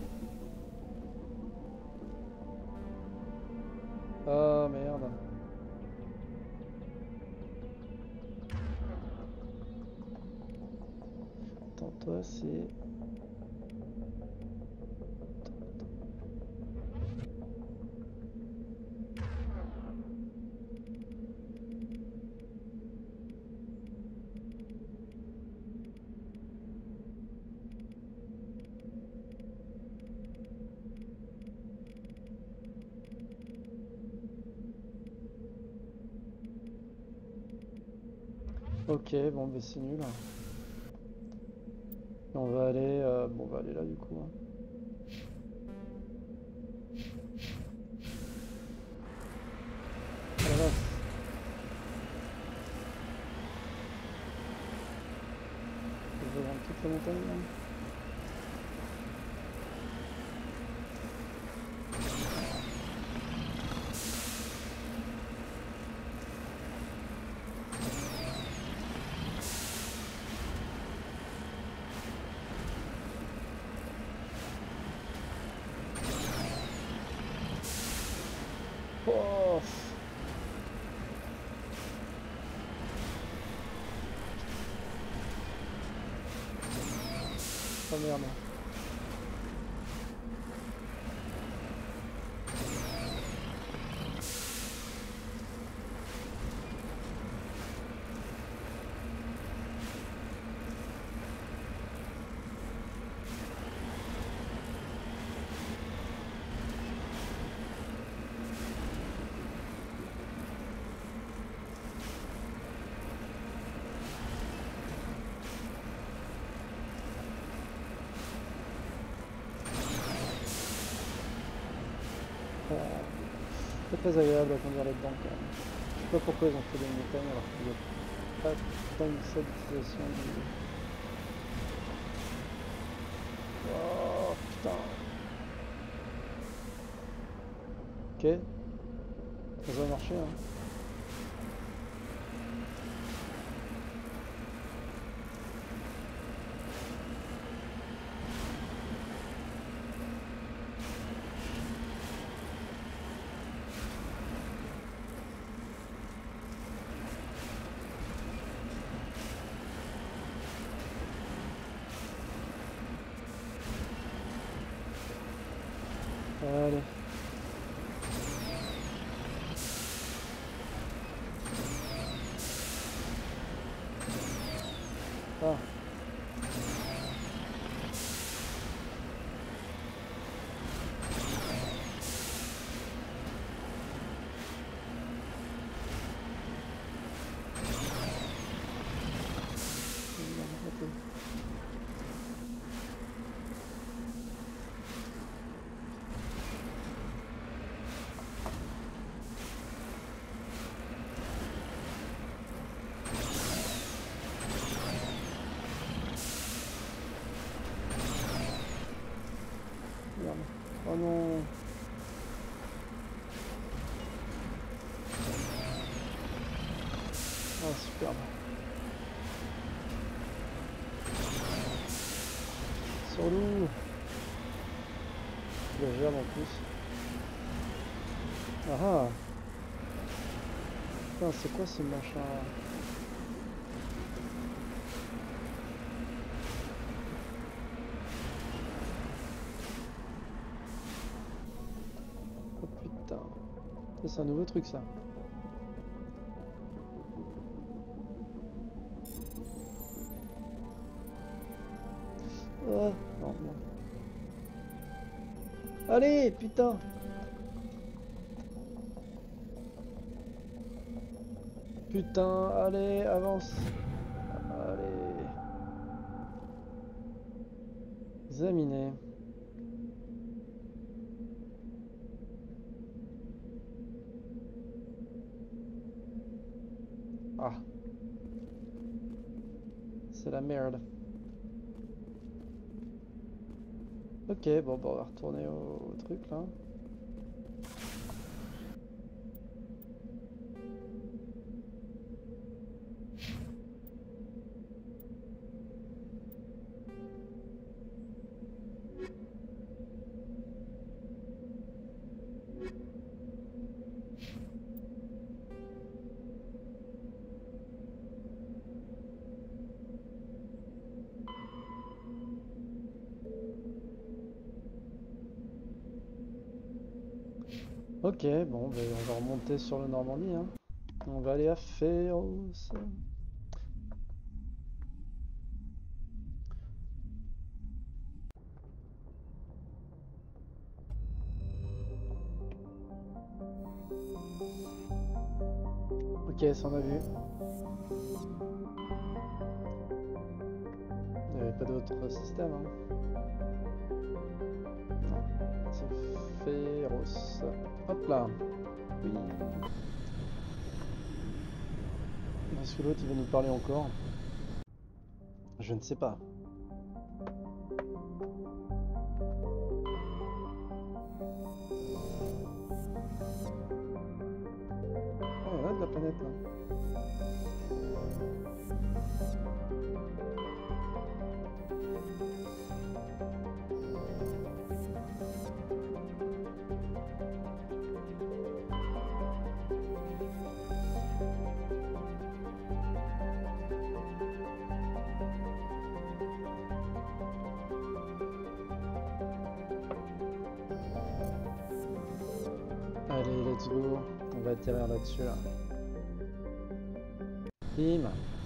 Oh merde. Attends, toi c'est... Ok, bon, bah c'est nul. On va aller, euh, bon, on va aller là du coup. Hein. Ah la vache. Je vais prendre toute la montagne là. Oh. Oh merde. C'est très agréable à conduire là-dedans quand même. Je sais pas pourquoi ils ont fait des montagnes alors qu'il n'y a pas tant une stabilisation du... Oh putain. Ok. Ça va marcher hein. Allez. Ah. Oh non. Oh superbe. Sur nous. La gerbe en plus. Ah ah. Putain c'est quoi ce machin là? c'est un nouveau truc ça. Oh, non, non. Allez, putain! Putain, allez, avance! Allez! Examiner. Ah. C'est la merde. Ok, bon, bon, on va retourner au, au truc là. Ok, bon, ben, on va remonter sur le Normandie. Hein. On va aller à Féroce. Ok, ça on a vu. Il n'y avait pas d'autre système. Hein. Non, c'est Féroce. Hop là. Oui. Est-ce que l'autre il va nous parler encore? Je ne sais pas. Oh, il y en a de la planète là. Allez, let's go. On va atterrir là-dessus là. Bim.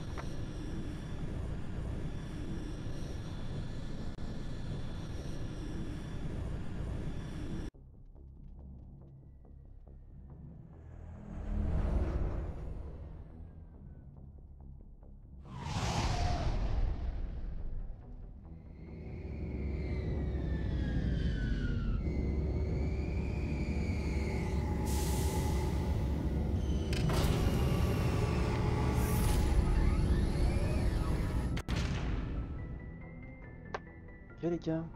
Ok les gars.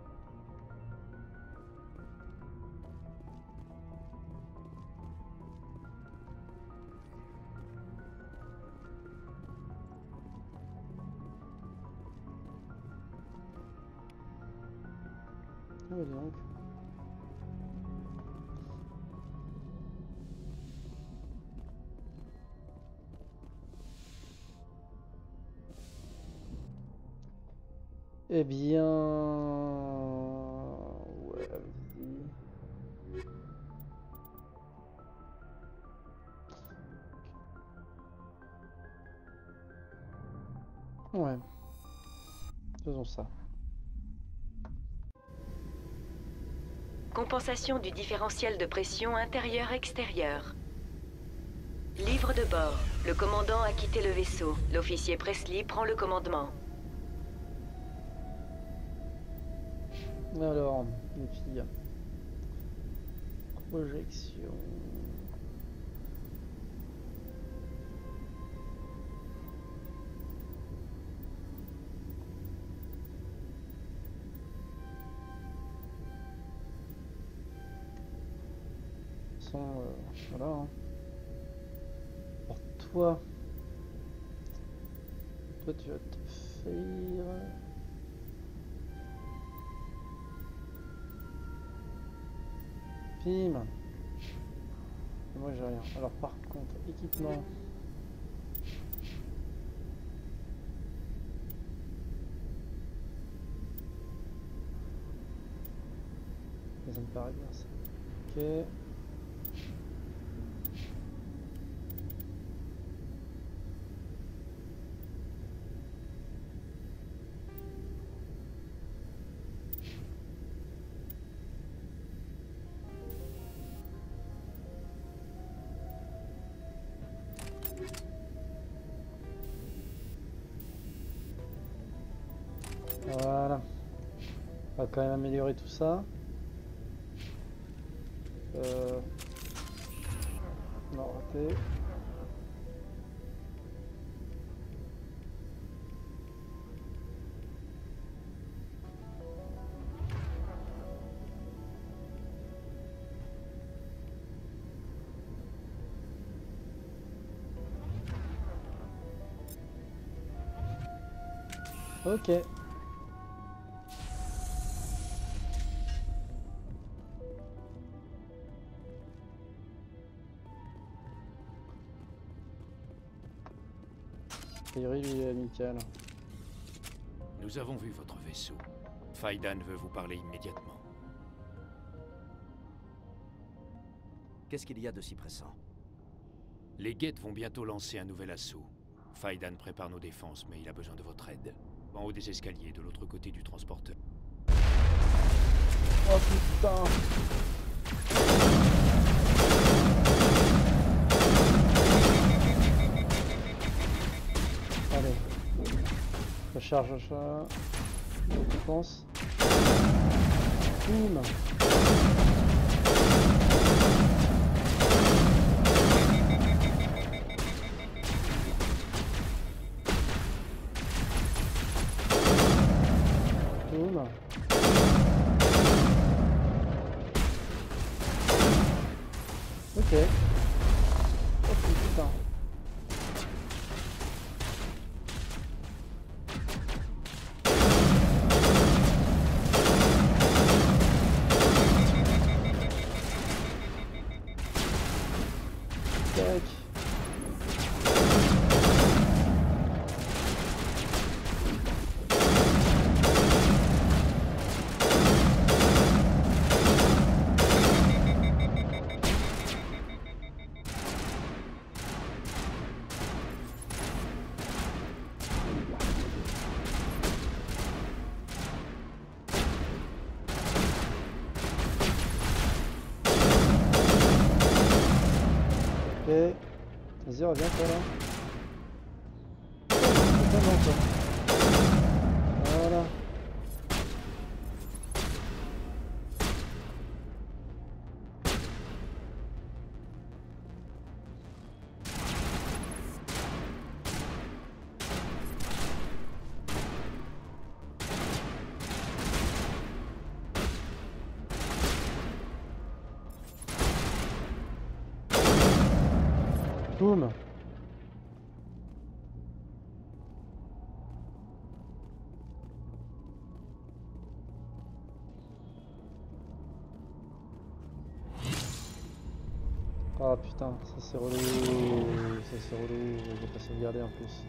Ah bah dis donc. Eh bien... Ouais, vas-y. Ouais. Faisons ça. Compensation du différentiel de pression intérieur-extérieur. Livre de bord. Le commandant a quitté le vaisseau. L'officier Presley prend le commandement. Alors, les filles. Projection. Sans, euh, voilà. Hein. Pour toi, toi tu vas te faire. Pim. Et moi j'ai rien. Alors par contre, équipement. Ça me paraît bien ça. Ok. Voilà. On va quand même améliorer tout ça. Euh... Non, raté. Ok. priori, lui, il est amical. Nous avons vu votre vaisseau. Faidan veut vous parler immédiatement. Qu'est-ce qu'il y a de si pressant? Les Geth vont bientôt lancer un nouvel assaut. Faidan prépare nos défenses, mais il a besoin de votre aide. En haut des escaliers, de l'autre côté du transporteur. Oh putain! Allez. Recharge ça. Je pense. Boum! Boum! Ok. Oh putain. Tac. Ok. Vas-y, reviens toi là. C'est pas bon toi. Voilà. Boum. Ah putain, ça c'est relou, ça c'est relou, j'ai pas sauvegardé en plus.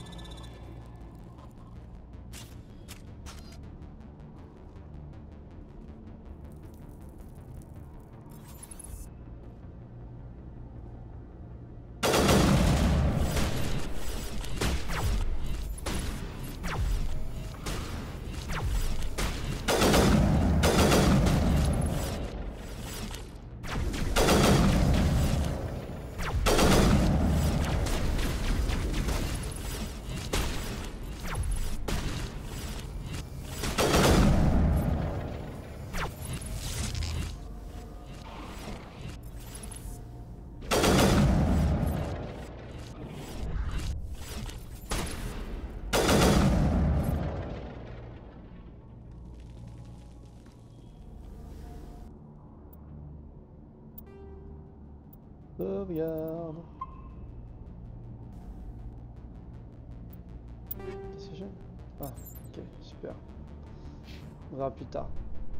Sauvegarde. Qu'est-ce que j'ai? Ah, ok, super. On verra plus tard.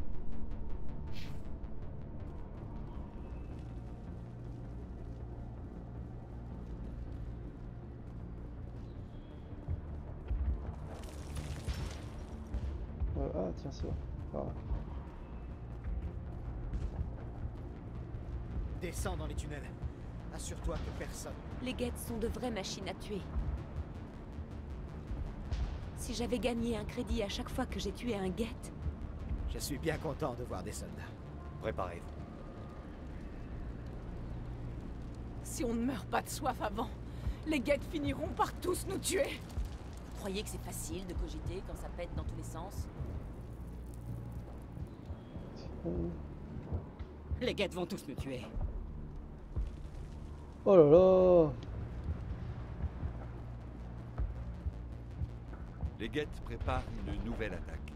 Euh, ah, tiens, c'est là. Voilà. Descends dans les tunnels. Assure-toi que personne... Les Geth sont de vraies machines à tuer. Si j'avais gagné un crédit à chaque fois que j'ai tué un Geth... Je suis bien content de voir des soldats. Préparez-vous. Si on ne meurt pas de soif avant, les Geth finiront par tous nous tuer. croyez que c'est facile de cogiter quand ça pète dans tous les sens? Les guettes vont tous me tuer. Oh là là. Les guettes préparent une nouvelle attaque.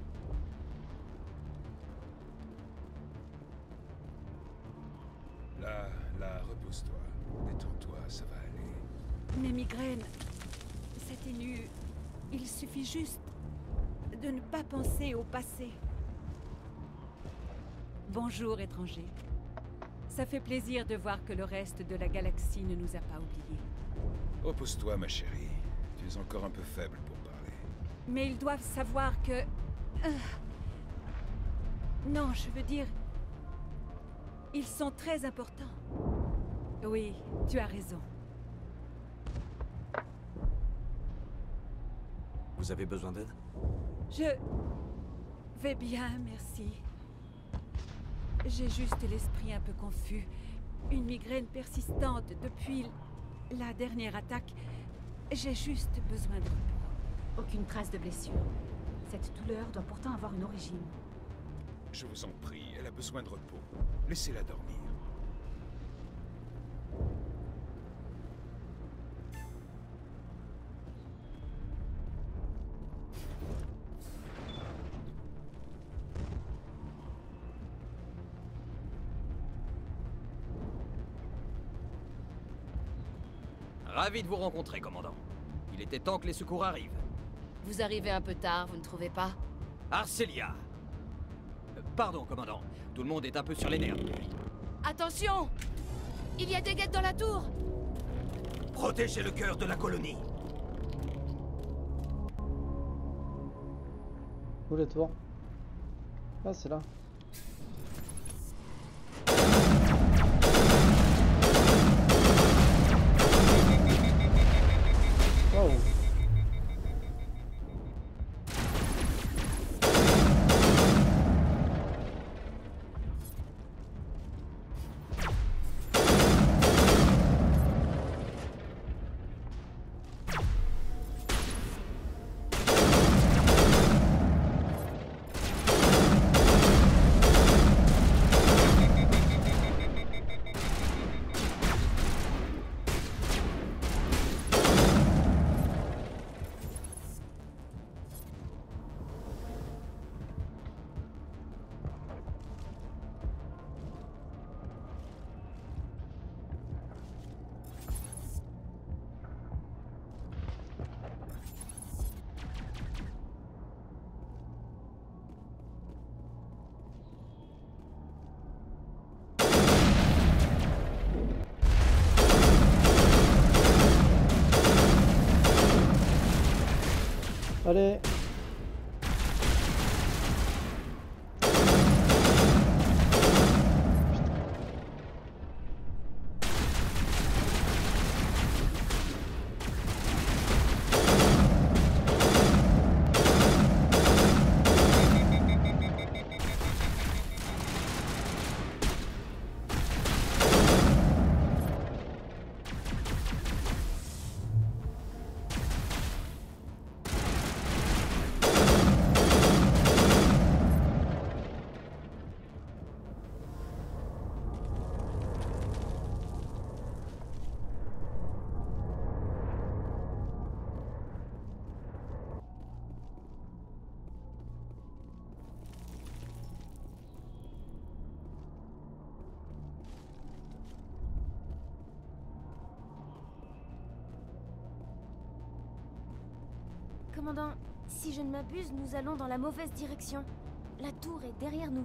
Là, là, repose-toi. Détends-toi, ça va aller. Mes migraines s'atténuent. Il suffit juste de ne pas penser au passé. Bonjour, étranger. Ça fait plaisir de voir que le reste de la galaxie ne nous a pas oubliés. Repose-toi, ma chérie. Tu es encore un peu faible pour parler. Mais ils doivent savoir que... Euh, Non, je veux dire... Ils sont très importants. Oui, tu as raison. Vous avez besoin d'aide? Je... vais bien, merci. J'ai juste l'esprit un peu confus. Une migraine persistante depuis la dernière attaque. J'ai juste besoin de repos. Aucune trace de blessure. Cette douleur doit pourtant avoir une origine. Je vous en prie, elle a besoin de repos. Laissez-la dormir. Ravi de vous rencontrer, commandant. Il était temps que les secours arrivent. Vous arrivez un peu tard, vous ne trouvez pas? Arcelia. Euh, Pardon, commandant. Tout le monde est un peu sur les nerfs. Attention! Il y a des guettes dans la tour! Protégez le cœur de la colonie. Où la tour? Ah, c'est là. Wow. Allez. Commandant, si je ne m'abuse, nous allons dans la mauvaise direction. La tour est derrière nous.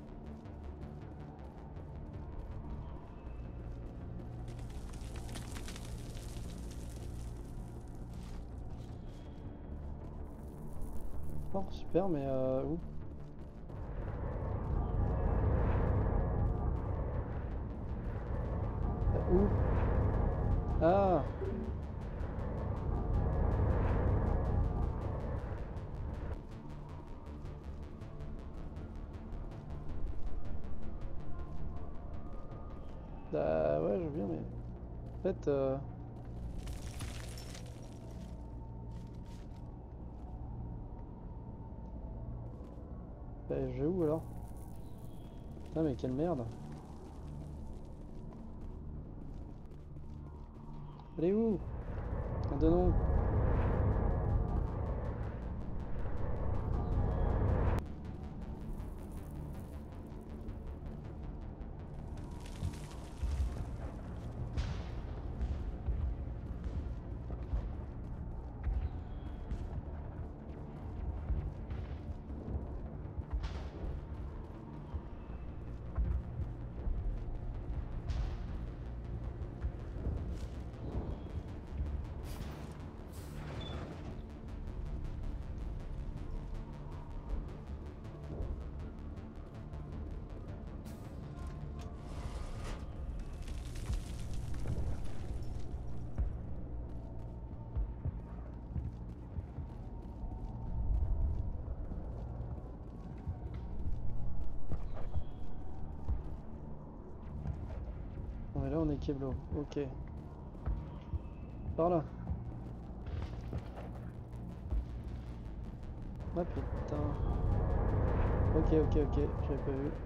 Oh, super, mais euh, où? Euh, Où? Ah! Bah ouais, je veux bien, mais en fait, euh... Bah, je vais où alors? Putain mais quelle merde. Allez où? Ah de non. Et là on est Keblo, ok. Par là. Ah putain. Ok ok ok, j'avais pas vu.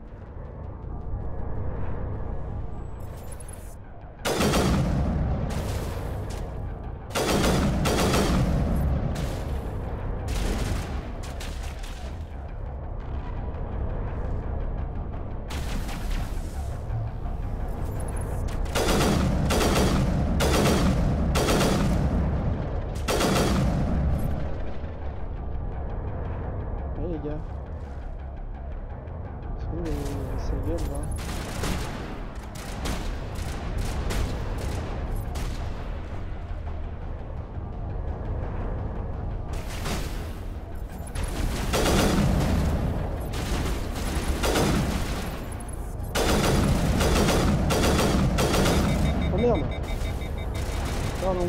Merde. Pardon.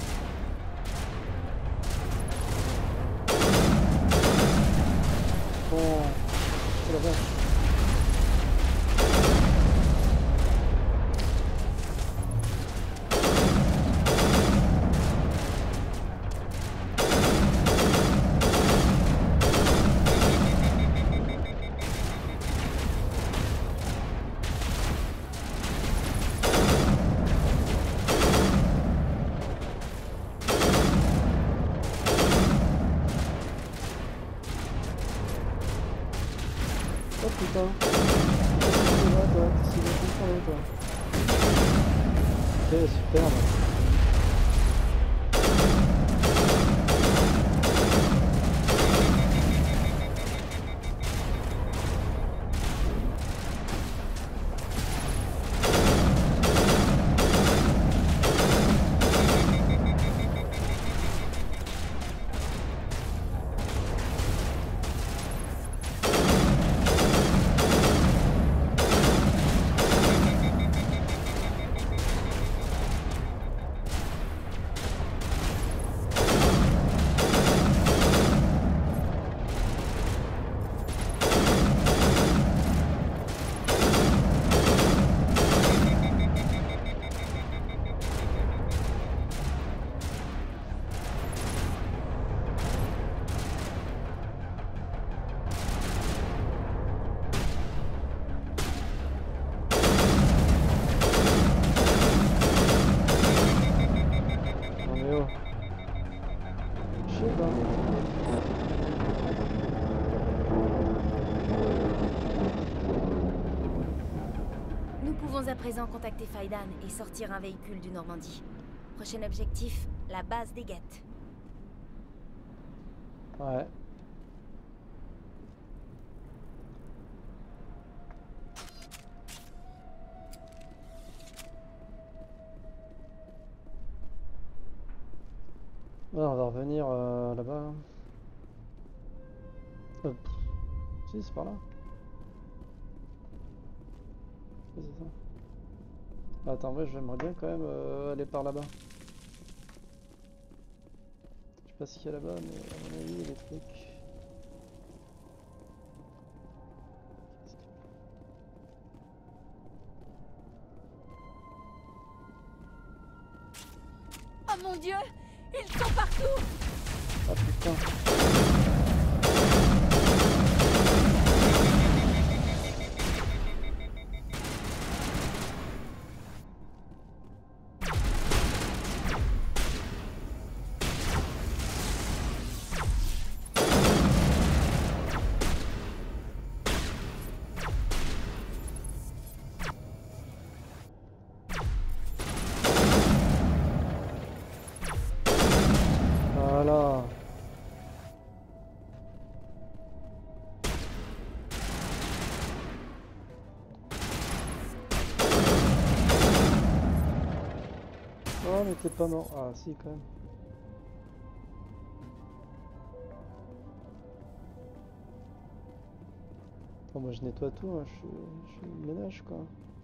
Bon. Oh la vache. Oh putain, c'est là toi, c'est bien contrôlé toi. Ok, superbe. Nous pouvons à présent contacter Faidan et sortir un véhicule du Normandie. Prochain objectif, la base des Geth. Ouais. Alors, on va revenir euh, là-bas. Hop. Si, c'est par là. C'est ça. Attends, ouais, j'aimerais bien quand même euh, aller par là-bas. Je sais pas ce qu'il y a là-bas, mais à mon avis, il y a des trucs. Oh mon Dieu! Ils sont partout! Ah putain! là. Oh mais t'es pas mort. Ah si quand même. Attends, moi je nettoie tout, hein. je, je fais le ménage quoi.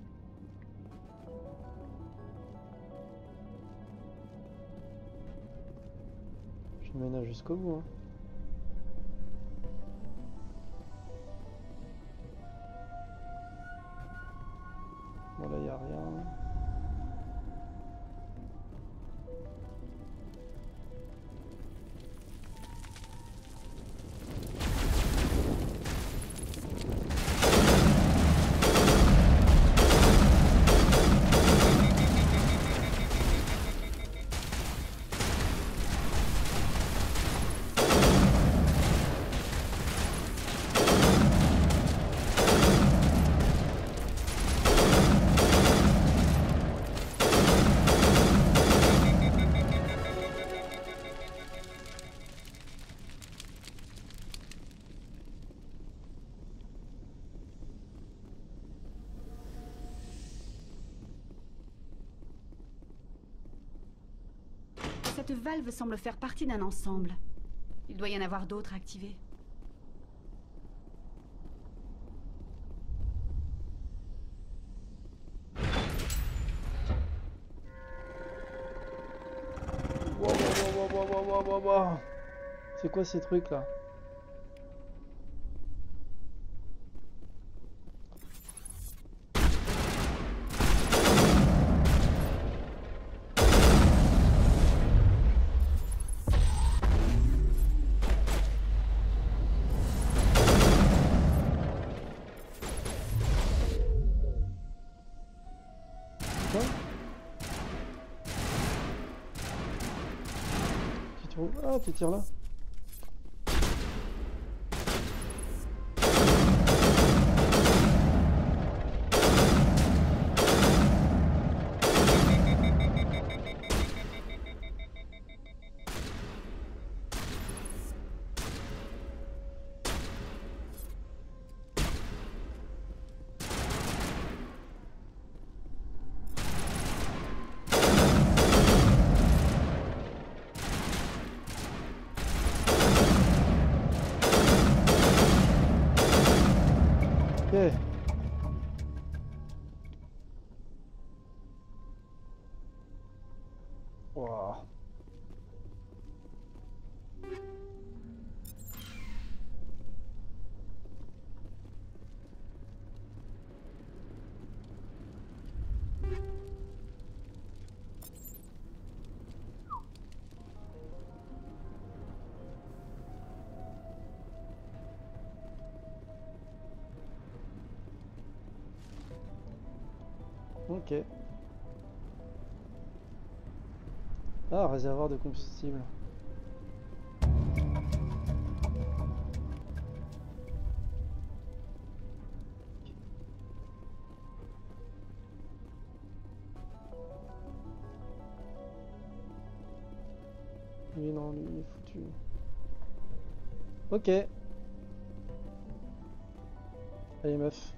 Je le ménage jusqu'au bout. Hein. Bon là y a rien. Cette valve semble faire partie d'un ensemble. Il doit y en avoir d'autres activés. Wow, wow, wow, wow, wow, wow, wow, wow. C'est quoi ces trucs là? Ah, tu tires là. Wow. Ok. Ah, réservoir de combustible. Lui non, lui il est foutu. Ok. Allez meuf.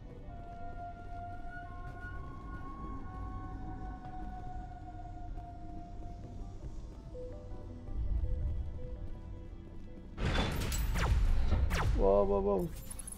Wow, wow, wow.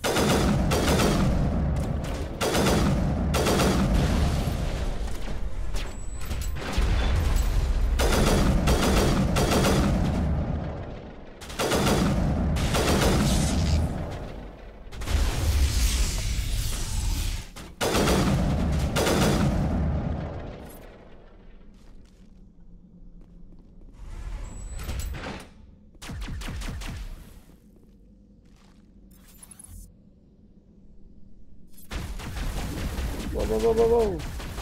Wow, wow, wow, wow, wow.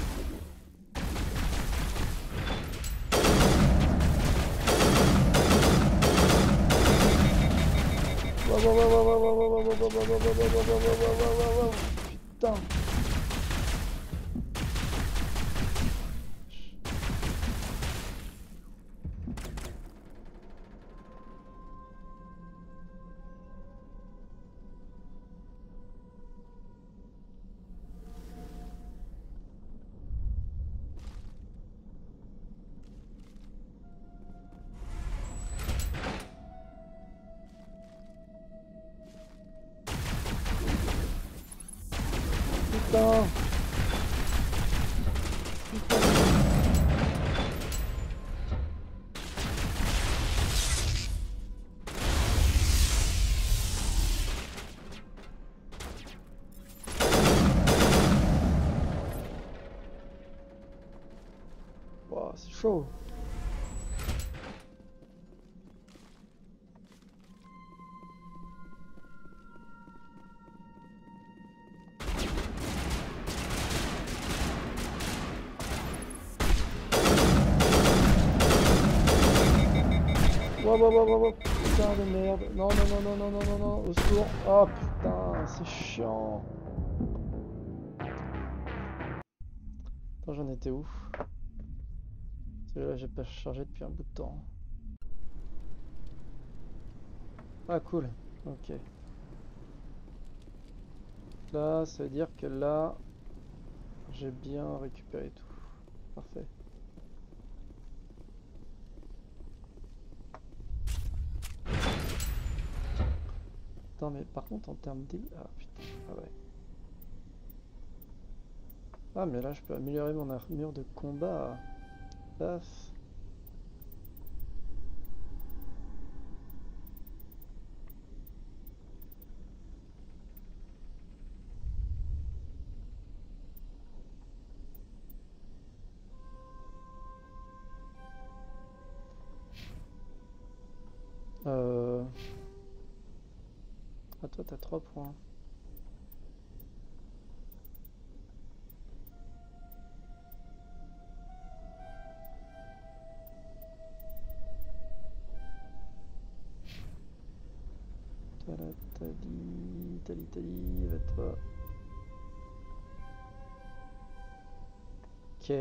Wow, wow, wow, wow, wow, wow, wow, wow, wow, wow, wow, wow, wow, wow, wow, wow. Putain. putain. Wow, c'est chaud. Wow, wow, wow, wow, wow, putain de merde. Non, non, non, non, non, non, non, non, au secours. Oh putain, c'est chiant. Attends, j'en étais où? Celui-là, j'ai pas chargé depuis un bout de temps. Ah, cool. Ok. Là, ça veut dire que là, j'ai bien récupéré tout. Parfait. Attends, mais par contre, en termes de... Ah putain, ah ouais. Ah, mais là, je peux améliorer mon armure de combat. Paf. Euh... Ah, toi, t'as trois points. Tala, tali, tali, tali, va toi. Ok.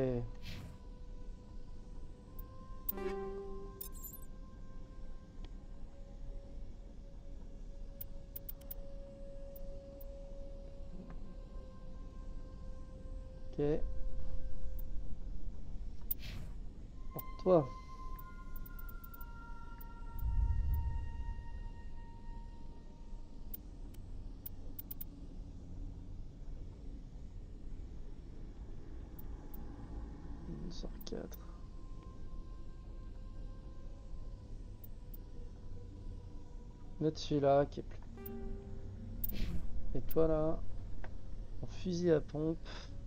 Ok. Pour toi. Sur quatre. Mettre celui-là qui est plus. Et toi là, en fusil à pompe.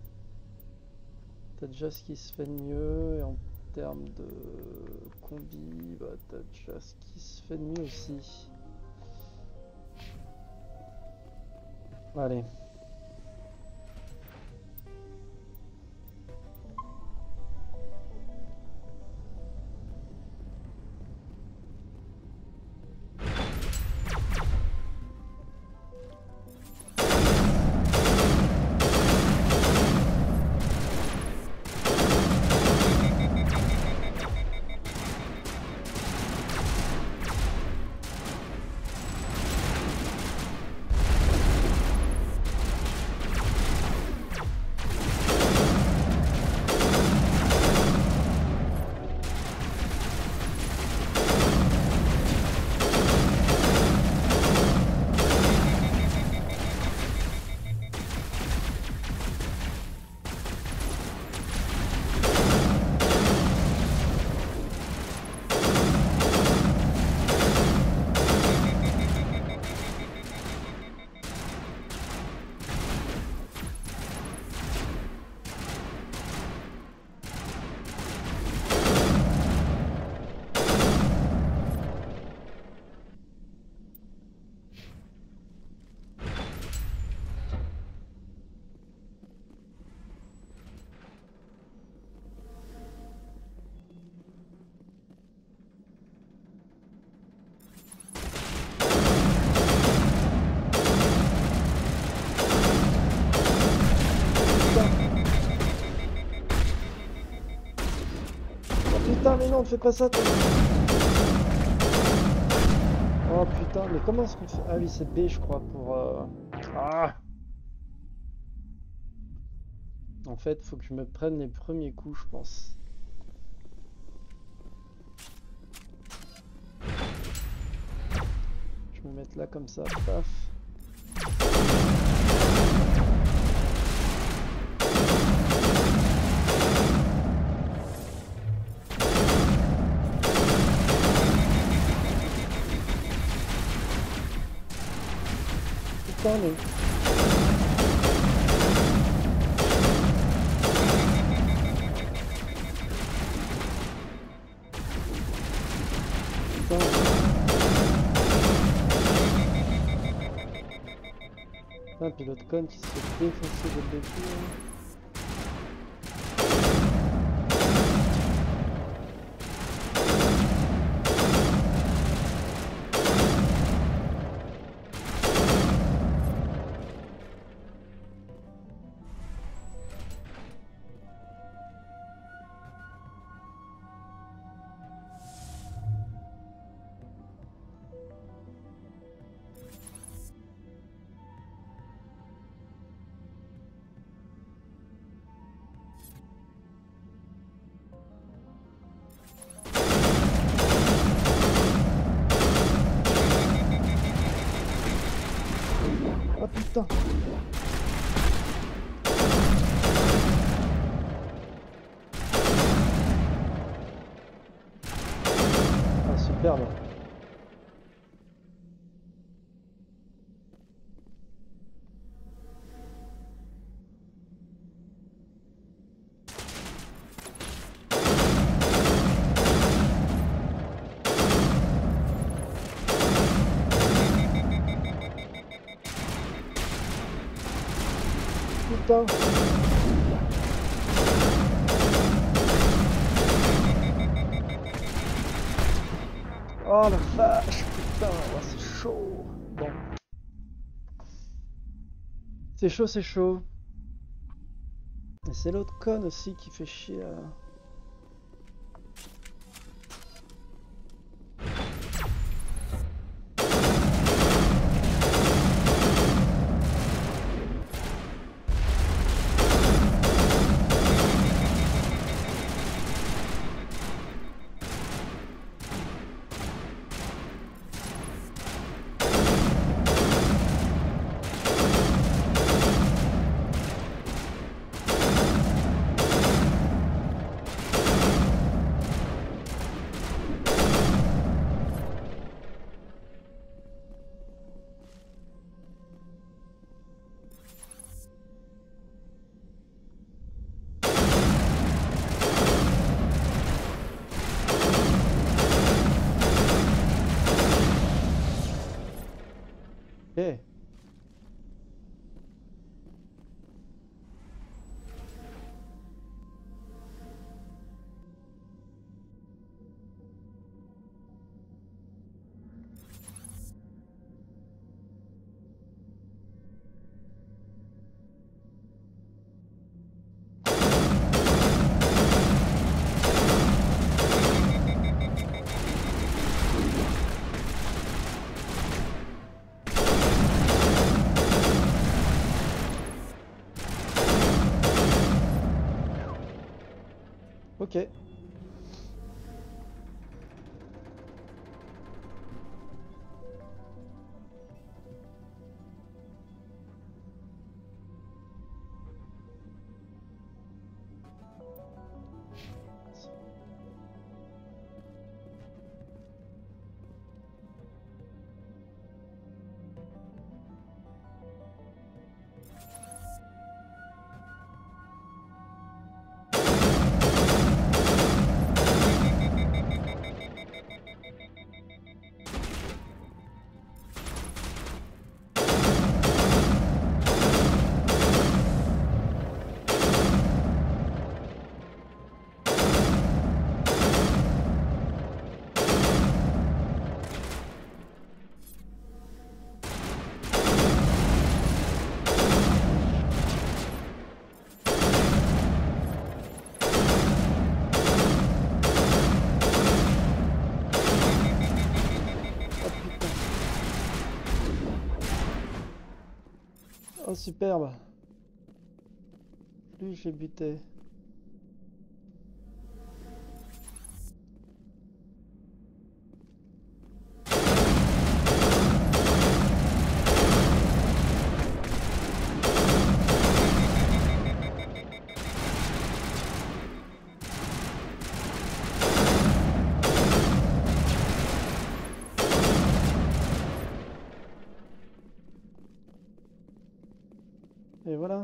T'as déjà ce qui se fait de mieux, et en termes de combi, bah t'as déjà ce qui se fait de mieux aussi. Allez. Putain, mais non, ne fais pas ça, toi. Oh putain, mais comment est-ce qu'on fait? Ah oui, c'est B, je crois, pour... Euh... Ah, en fait, faut que je me prenne les premiers coups, je pense. Je vais me mettre là, comme ça, paf. putain, mais... Putain. Un pilote con qui se fait défoncer dès le début. Oh putain. Ah superbe. Putain. Oh la vache, putain, oh, c'est chaud. Bon. C'est chaud, c'est chaud. Et c'est l'autre con aussi qui fait chier à... Okay. Ok. Oh superbe. Lui j'ai buté. Et voilà.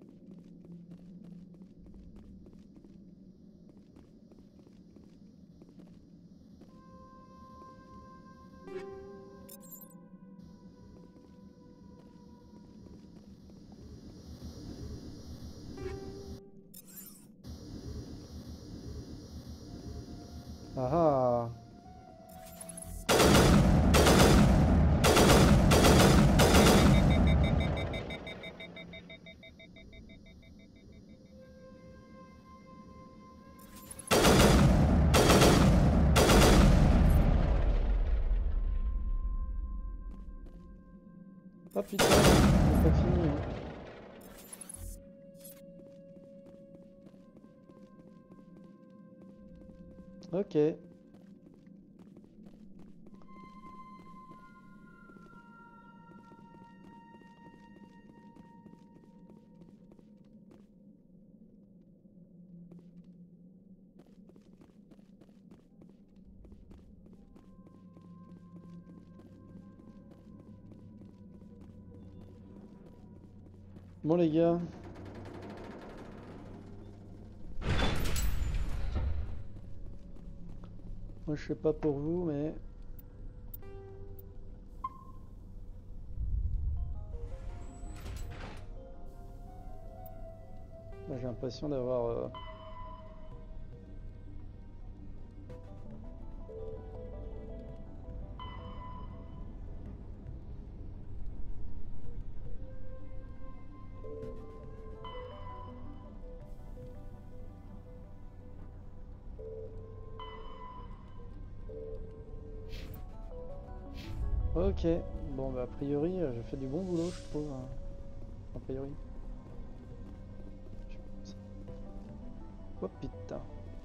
Ah ah. Oh putain, c'est pas fini. Ok. Bon les gars. Moi je sais pas pour vous mais... Là, j'ai l'impression d'avoir... Euh... Ok, bon bah a priori euh, j'ai fait du bon boulot je trouve, hein. A priori. Oh putain.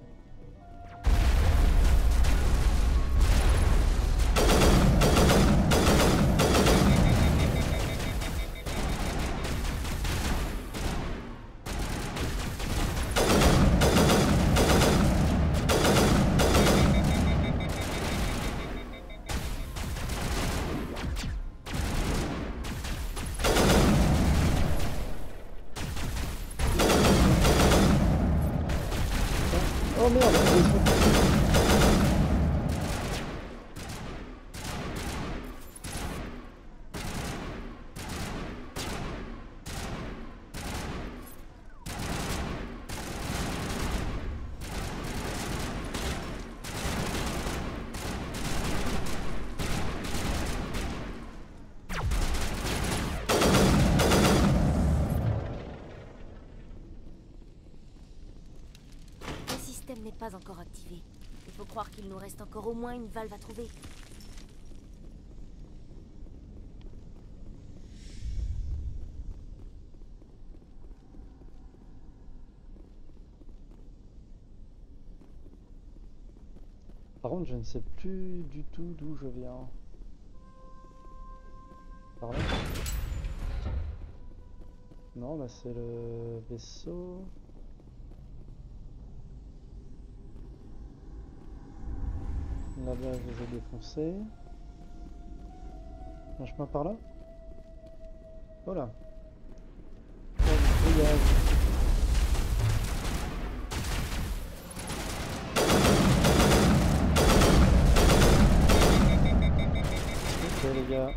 Oh merde, ils sont... n'est pas encore activé. Il faut croire qu'il nous reste encore au moins une valve à trouver. Par contre, je ne sais plus du tout d'où je viens. Par là? Non, là c'est le vaisseau. Là-bas, je les ai défoncés. Un chemin par là? Oh là. Oh, ok les gars.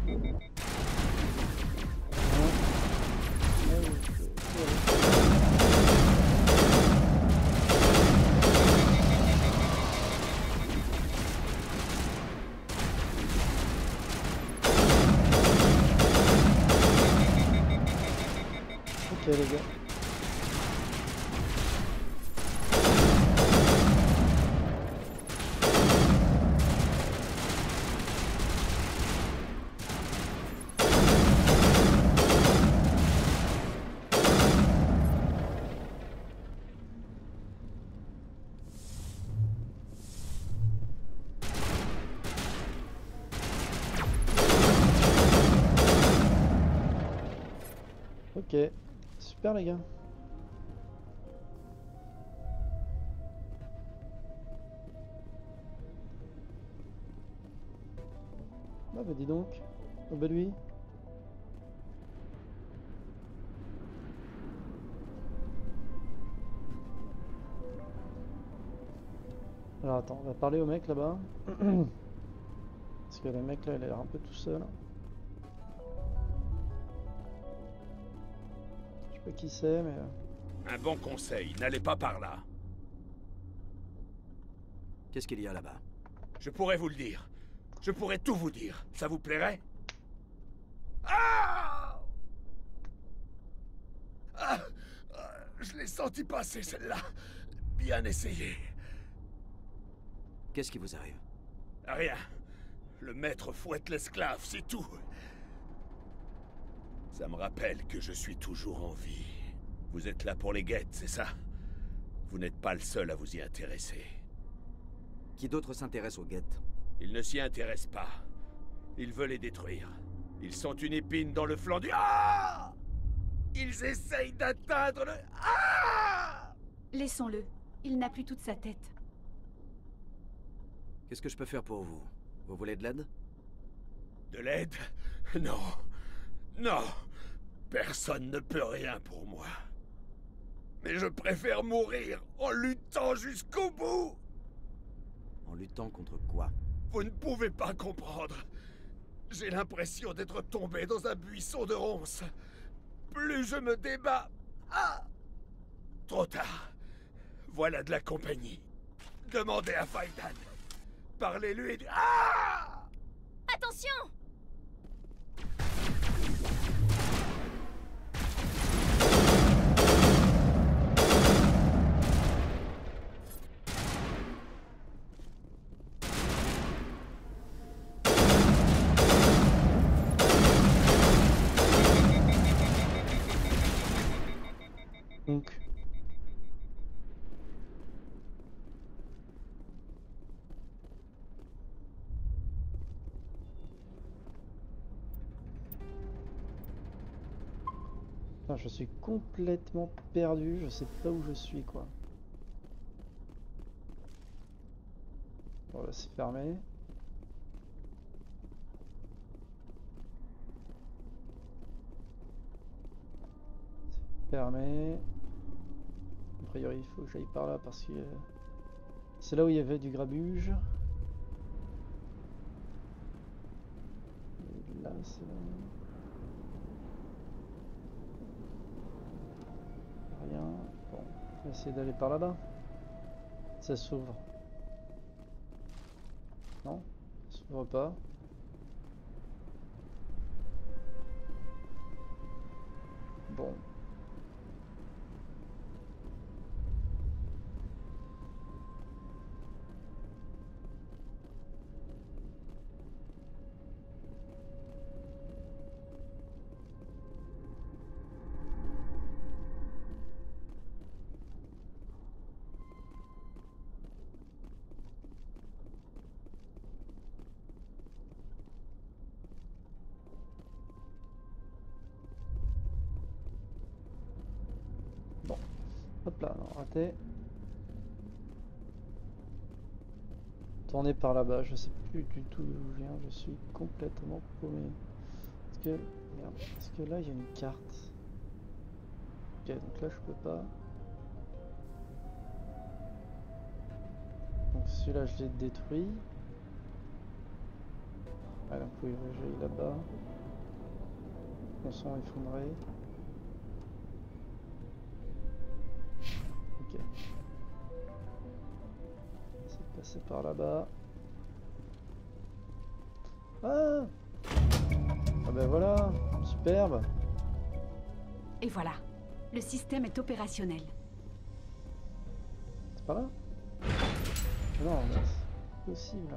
Ok les gars. Ok, super les gars. Ah bah dis donc, oh bah lui. Alors attends, on va parler au mec là-bas. Parce que le mec là, il a l'air un peu tout seul. Je sais pas qui c'est, mais... Un bon conseil, n'allez pas par là. Qu'est-ce qu'il y a là-bas? Je pourrais vous le dire. Je pourrais tout vous dire. Ça vous plairait? Ah, ah, ah, je l'ai senti passer, celle-là. Bien essayé. Qu'est-ce qui vous arrive? Rien. Le maître fouette l'esclave, c'est tout. Ça me rappelle que je suis toujours en vie. Vous êtes là pour les guettes, c'est ça? Vous n'êtes pas le seul à vous y intéresser. Qui d'autre s'intéresse aux guettes? Ils ne s'y intéressent pas. Ils veulent les détruire. Ils sont une épine dans le flanc du... Ah! Ils essayent d'atteindre le... Ah! Laissons-le. Il n'a plus toute sa tête. Qu'est-ce que je peux faire pour vous? Vous voulez de l'aide? De l'aide? Non. Non. Personne ne peut rien pour moi. Mais je préfère mourir en luttant jusqu'au bout. En luttant contre quoi? Vous ne pouvez pas comprendre. J'ai l'impression d'être tombé dans un buisson de ronces. Plus je me débats... Ah! Trop tard. Voilà de la compagnie. Demandez à Faidan. Parlez-lui et... Ah! Attention! Donc... Enfin, je suis complètement perdu, je sais pas où je suis quoi. Bon, là c'est fermé. C'est fermé. A priori il faut que j'aille par là parce que c'est là où il y avait du grabuge. Et là c'est là. Rien. Bon, on va essayer d'aller par là-bas. Ça s'ouvre. Non, ça s'ouvre pas. Bon. Hop là, non, raté. Tourner par là-bas, je sais plus du tout d'où je viens, je suis complètement paumé. Est-ce que... Merde, est-ce que là il y a une carte? Ok, donc là je peux pas. Donc celui-là je l'ai détruit. Ah donc oui, j'ai là-bas. On s'en effondré. Ok. C'est passé par là-bas. Ah! Ah ben voilà, superbe. Et voilà, le système est opérationnel. C'est pas là? Non, c'est possible.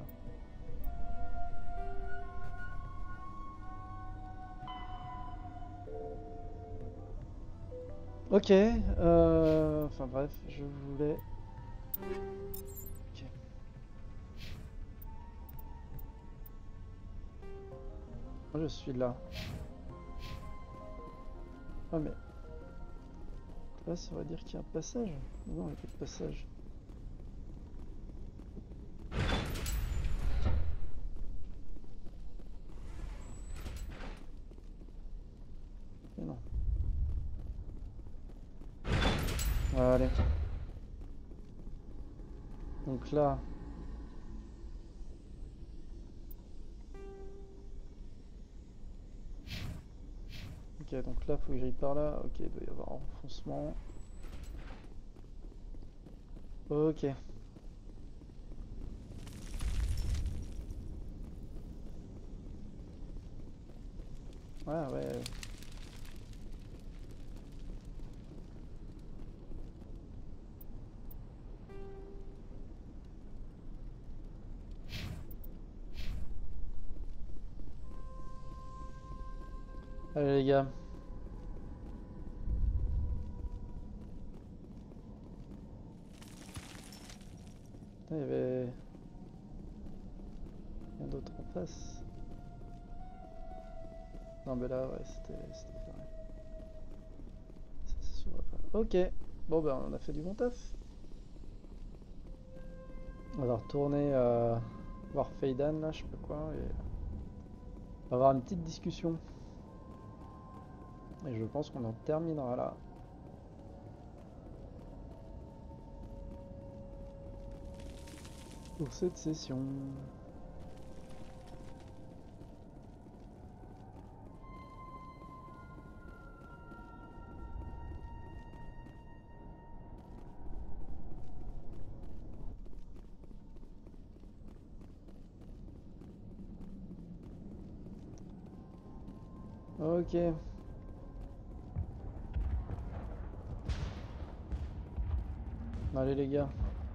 Ok, euh... enfin bref, je voulais... Ok. Moi je suis là. Ah mais... Là ça va dire qu'il y a un passage. Non, il n'y a pas de passage. Mais non. Allez. Donc là, Ok, donc là, faut que j'aille par là. Ok, il doit y avoir un renfoncement. Ok. Ah ouais. Allez les gars. Il y avait rien d'autre en face. Non mais là ouais c'était fermé. Ça se s'ouvre pas. Ok. Bon ben on a fait du bon taf. On va retourner euh, voir Faydan là, je sais pas quoi, et on va avoir une petite discussion. Et je pense qu'on en terminera là. Pour cette session. Ok. Allez les gars.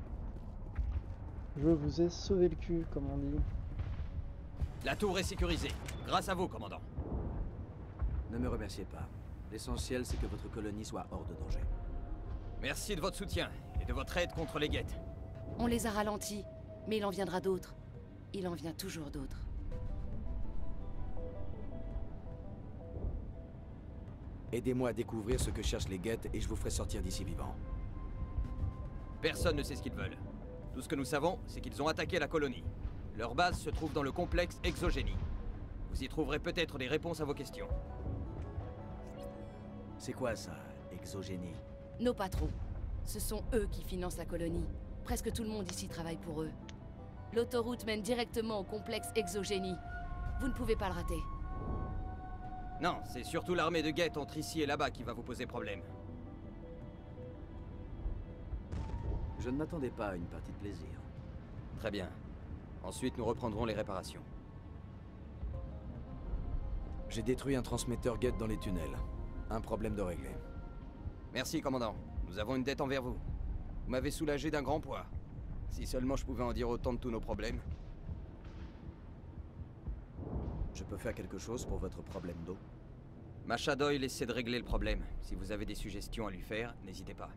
Je vous ai sauvé le cul, comme on dit. La tour est sécurisée. Grâce à vous, commandant. Ne me remerciez pas. L'essentiel, c'est que votre colonie soit hors de danger. Merci de votre soutien et de votre aide contre les guettes. On les a ralentis, mais il en viendra d'autres. Il en vient toujours d'autres. Aidez-moi à découvrir ce que cherchent les guettes et je vous ferai sortir d'ici vivant. Personne ne sait ce qu'ils veulent. Tout ce que nous savons, c'est qu'ils ont attaqué la colonie. Leur base se trouve dans le complexe Exogénie. Vous y trouverez peut-être des réponses à vos questions. C'est quoi ça, Exogénie? Nos patrons. Ce sont eux qui financent la colonie. Presque tout le monde ici travaille pour eux. L'autoroute mène directement au complexe Exogénie. Vous ne pouvez pas le rater. Non, c'est surtout l'armée de guettes entre ici et là-bas qui va vous poser problème. Je ne m'attendais pas à une partie de plaisir. Très bien. Ensuite, nous reprendrons les réparations. J'ai détruit un transmetteur guette dans les tunnels. Un problème de régler. Merci, commandant. Nous avons une dette envers vous. Vous m'avez soulagé d'un grand poids. Si seulement je pouvais en dire autant de tous nos problèmes. Je peux faire quelque chose pour votre problème d'eau? Macha Doyle essaie de régler le problème. Si vous avez des suggestions à lui faire, n'hésitez pas.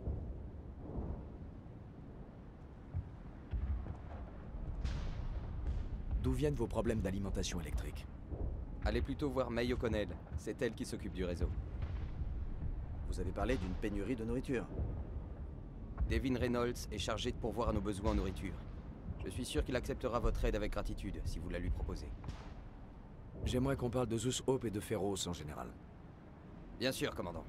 D'où viennent vos problèmes d'alimentation électrique? Allez plutôt voir May O'Connell. C'est elle qui s'occupe du réseau. Vous avez parlé d'une pénurie de nourriture. Devin Reynolds est chargé de pourvoir à nos besoins en nourriture. Je suis sûr qu'il acceptera votre aide avec gratitude, si vous la lui proposez. J'aimerais qu'on parle de Zeus Hope et de Féroce en général. Bien sûr, commandant.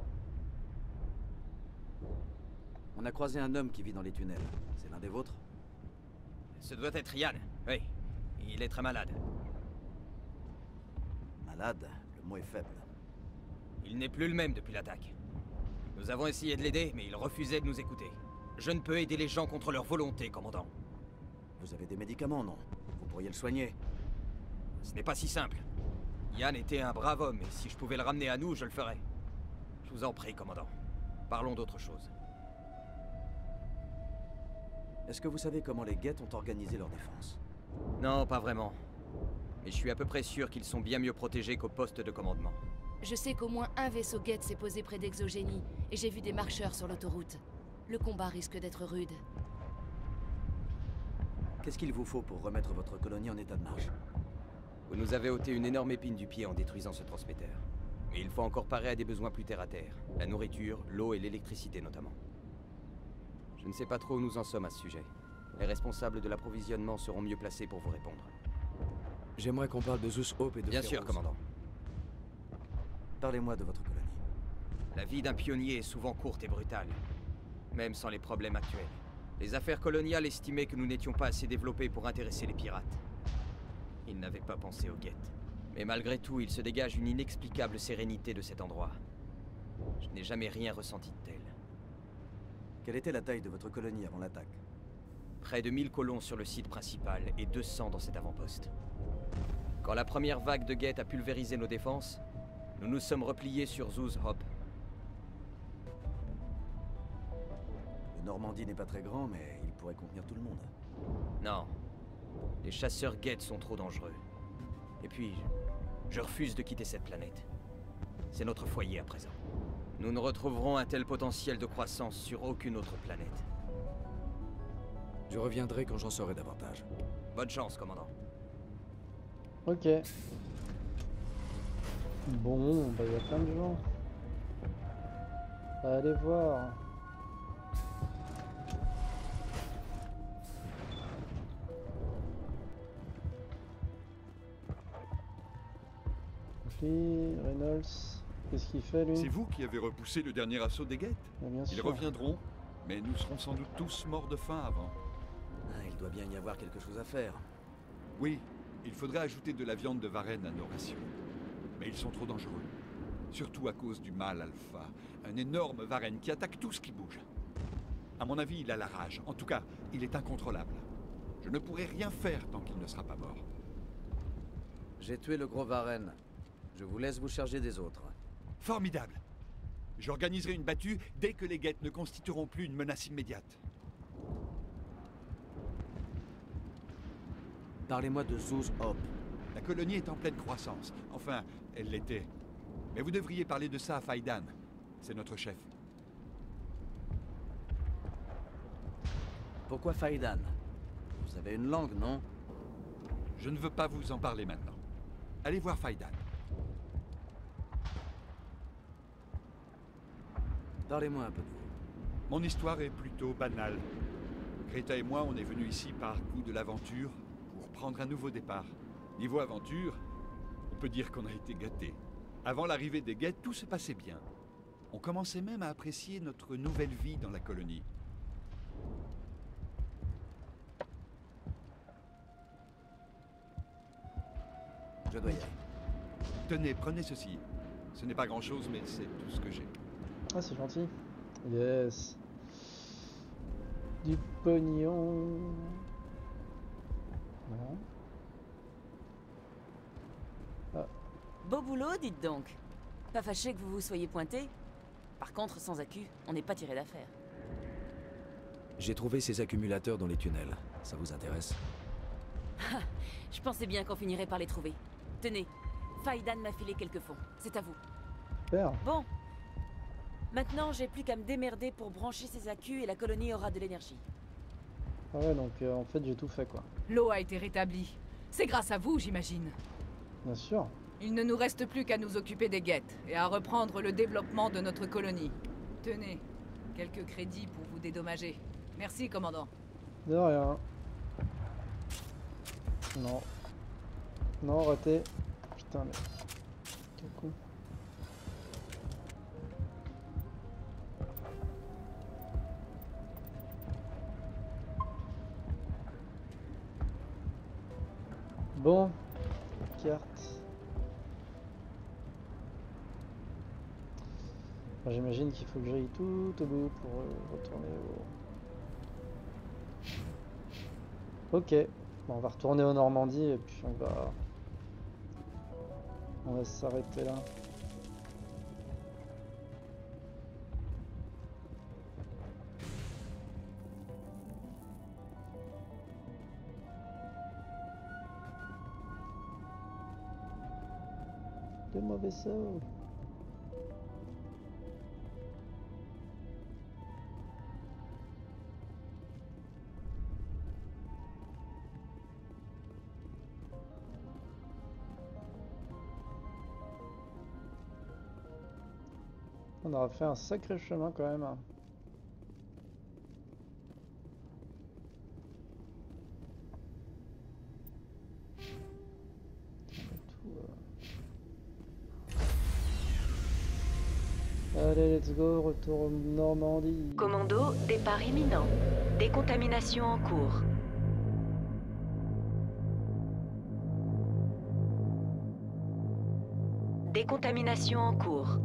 On a croisé un homme qui vit dans les tunnels. C'est l'un des vôtres? Ce doit être Yann. Oui. Il est très malade. Malade? Le mot est faible. Il n'est plus le même depuis l'attaque. Nous avons essayé de l'aider, mais il refusait de nous écouter. Je ne peux aider les gens contre leur volonté, commandant. Vous avez des médicaments, non? Vous pourriez le soigner. Ce n'est pas si simple. Yann était un brave homme, et si je pouvais le ramener à nous, je le ferais. Je vous en prie, commandant. Parlons d'autre chose. Est-ce que vous savez comment les guettes ont organisé leur défense? Non, pas vraiment. Mais je suis à peu près sûr qu'ils sont bien mieux protégés qu'au poste de commandement. Je sais qu'au moins un vaisseau guette s'est posé près d'Exogénie, et j'ai vu des marcheurs sur l'autoroute. Le combat risque d'être rude. Qu'est-ce qu'il vous faut pour remettre votre colonie en état de marche? Vous nous avez ôté une énorme épine du pied en détruisant ce transmetteur. Mais il faut encore parer à des besoins plus terre-à-terre. La nourriture, l'eau et l'électricité notamment. Je ne sais pas trop où nous en sommes à ce sujet. Les responsables de l'approvisionnement seront mieux placés pour vous répondre. J'aimerais qu'on parle de Zeus Hope et de Bien Féroce. sûr, commandant. Parlez-moi de votre colonie. La vie d'un pionnier est souvent courte et brutale, même sans les problèmes actuels. Les affaires coloniales estimaient que nous n'étions pas assez développés pour intéresser les pirates. Ils n'avaient pas pensé aux guettes. Mais malgré tout, il se dégage une inexplicable sérénité de cet endroit. Je n'ai jamais rien ressenti de tel. Quelle était la taille de votre colonie avant l'attaque? Près de mille colons sur le site principal et deux cents dans cet avant-poste. Quand la première vague de Geth a pulvérisé nos défenses, nous nous sommes repliés sur Zuz Hop. Le Normandie n'est pas très grand, mais il pourrait contenir tout le monde. Non. Les chasseurs Geth sont trop dangereux. Et puis, je, je refuse de quitter cette planète. C'est notre foyer à présent. Nous ne retrouverons un tel potentiel de croissance sur aucune autre planète. Je reviendrai quand j'en saurai davantage. Bonne chance, commandant. Ok. Bon, bah il y a plein de gens. Allez voir. Lui, Reynolds, qu'est-ce qu'il fait lui? C'est vous qui avez repoussé le dernier assaut des Geth. Ah, bien Ils sûr. reviendront, mais nous serons sans doute tous morts de faim avant. Ah, il doit bien y avoir quelque chose à faire. Oui, il faudrait ajouter de la viande de Varenne à nos rations. Mais ils sont trop dangereux. Surtout à cause du mâle alpha. Un énorme Varenne qui attaque tout ce qui bouge. À mon avis, il a la rage. En tout cas, il est incontrôlable. Je ne pourrai rien faire tant qu'il ne sera pas mort. J'ai tué le gros Varenne. Je vous laisse vous charger des autres. Formidable. J'organiserai une battue dès que les Geth ne constitueront plus une menace immédiate. Parlez-moi de Zuz Hop. La colonie est en pleine croissance. Enfin, elle l'était. Mais vous devriez parler de ça à Faidan. C'est notre chef. Pourquoi Faidan? Vous avez une langue, non? Je ne veux pas vous en parler maintenant. Allez voir Faidan. Parlez-moi un peu de vous. Mon histoire est plutôt banale. Greta et moi, on est venus ici par goût de l'aventure pour prendre un nouveau départ. Niveau aventure, on peut dire qu'on a été gâtés. Avant l'arrivée des Geth, tout se passait bien. On commençait même à apprécier notre nouvelle vie dans la colonie. Je dois y aller. Tenez, prenez ceci. Ce n'est pas grand-chose, mais c'est tout ce que j'ai. Ah, c'est gentil. Yes. Du pognon. Non. Ah. Beau boulot, dites donc. Pas fâché que vous vous soyez pointé. Par contre, sans accu, on n'est pas tiré d'affaire. J'ai trouvé ces accumulateurs dans les tunnels. Ça vous intéresse? Ah, je pensais bien qu'on finirait par les trouver. Tenez, Faidan m'a filé quelques fonds. C'est à vous. Super. Bon. Maintenant, j'ai plus qu'à me démerder pour brancher ces accus et la colonie aura de l'énergie. Ah ouais, donc euh, en fait j'ai tout fait quoi. L'eau a été rétablie. C'est grâce à vous, j'imagine. Bien sûr. Il ne nous reste plus qu'à nous occuper des Geth et à reprendre le développement de notre colonie. Tenez, quelques crédits pour vous dédommager. Merci, commandant. De rien. Non. Non, raté. Putain, mais... Quel con. Bon. Carte. Enfin, j'imagine qu'il faut que j'aille tout au bout pour euh, retourner au... Ok. Bon, on va retourner au Normandie et puis on va... On va s'arrêter là. De mauvais vaisseau. On aura fait un sacré chemin quand même. Allez, let's go, retour en Normandie. Commando, départ imminent. Décontamination en cours. Décontamination en cours.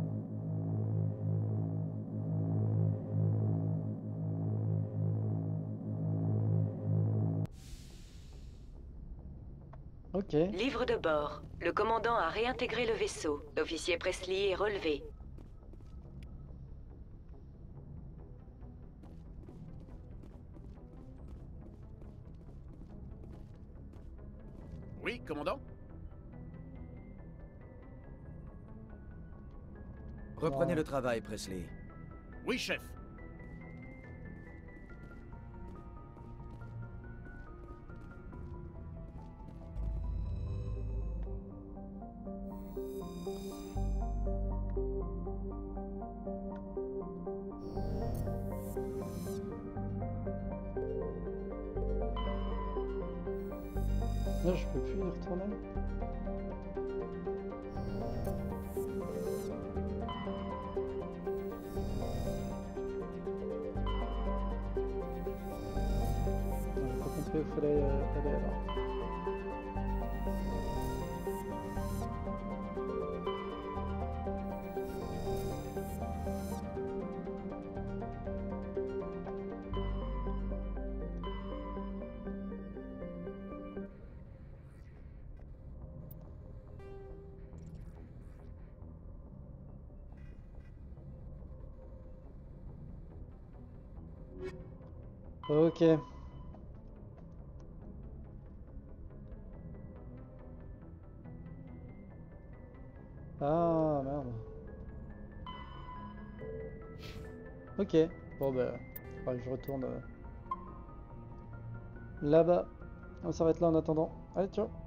Ok. Livre de bord. Le commandant a réintégré le vaisseau. L'officier Presley est relevé. Oui, commandant? Reprenez le travail, Presley. Oui, chef. Là, je peux plus y retourner. J'ai pas compris où il fallait euh, aller alors. Ok. Ah merde. Ok. Bon bah, faudra que je retourne euh, là-bas. On s'arrête là en attendant. Allez, ciao.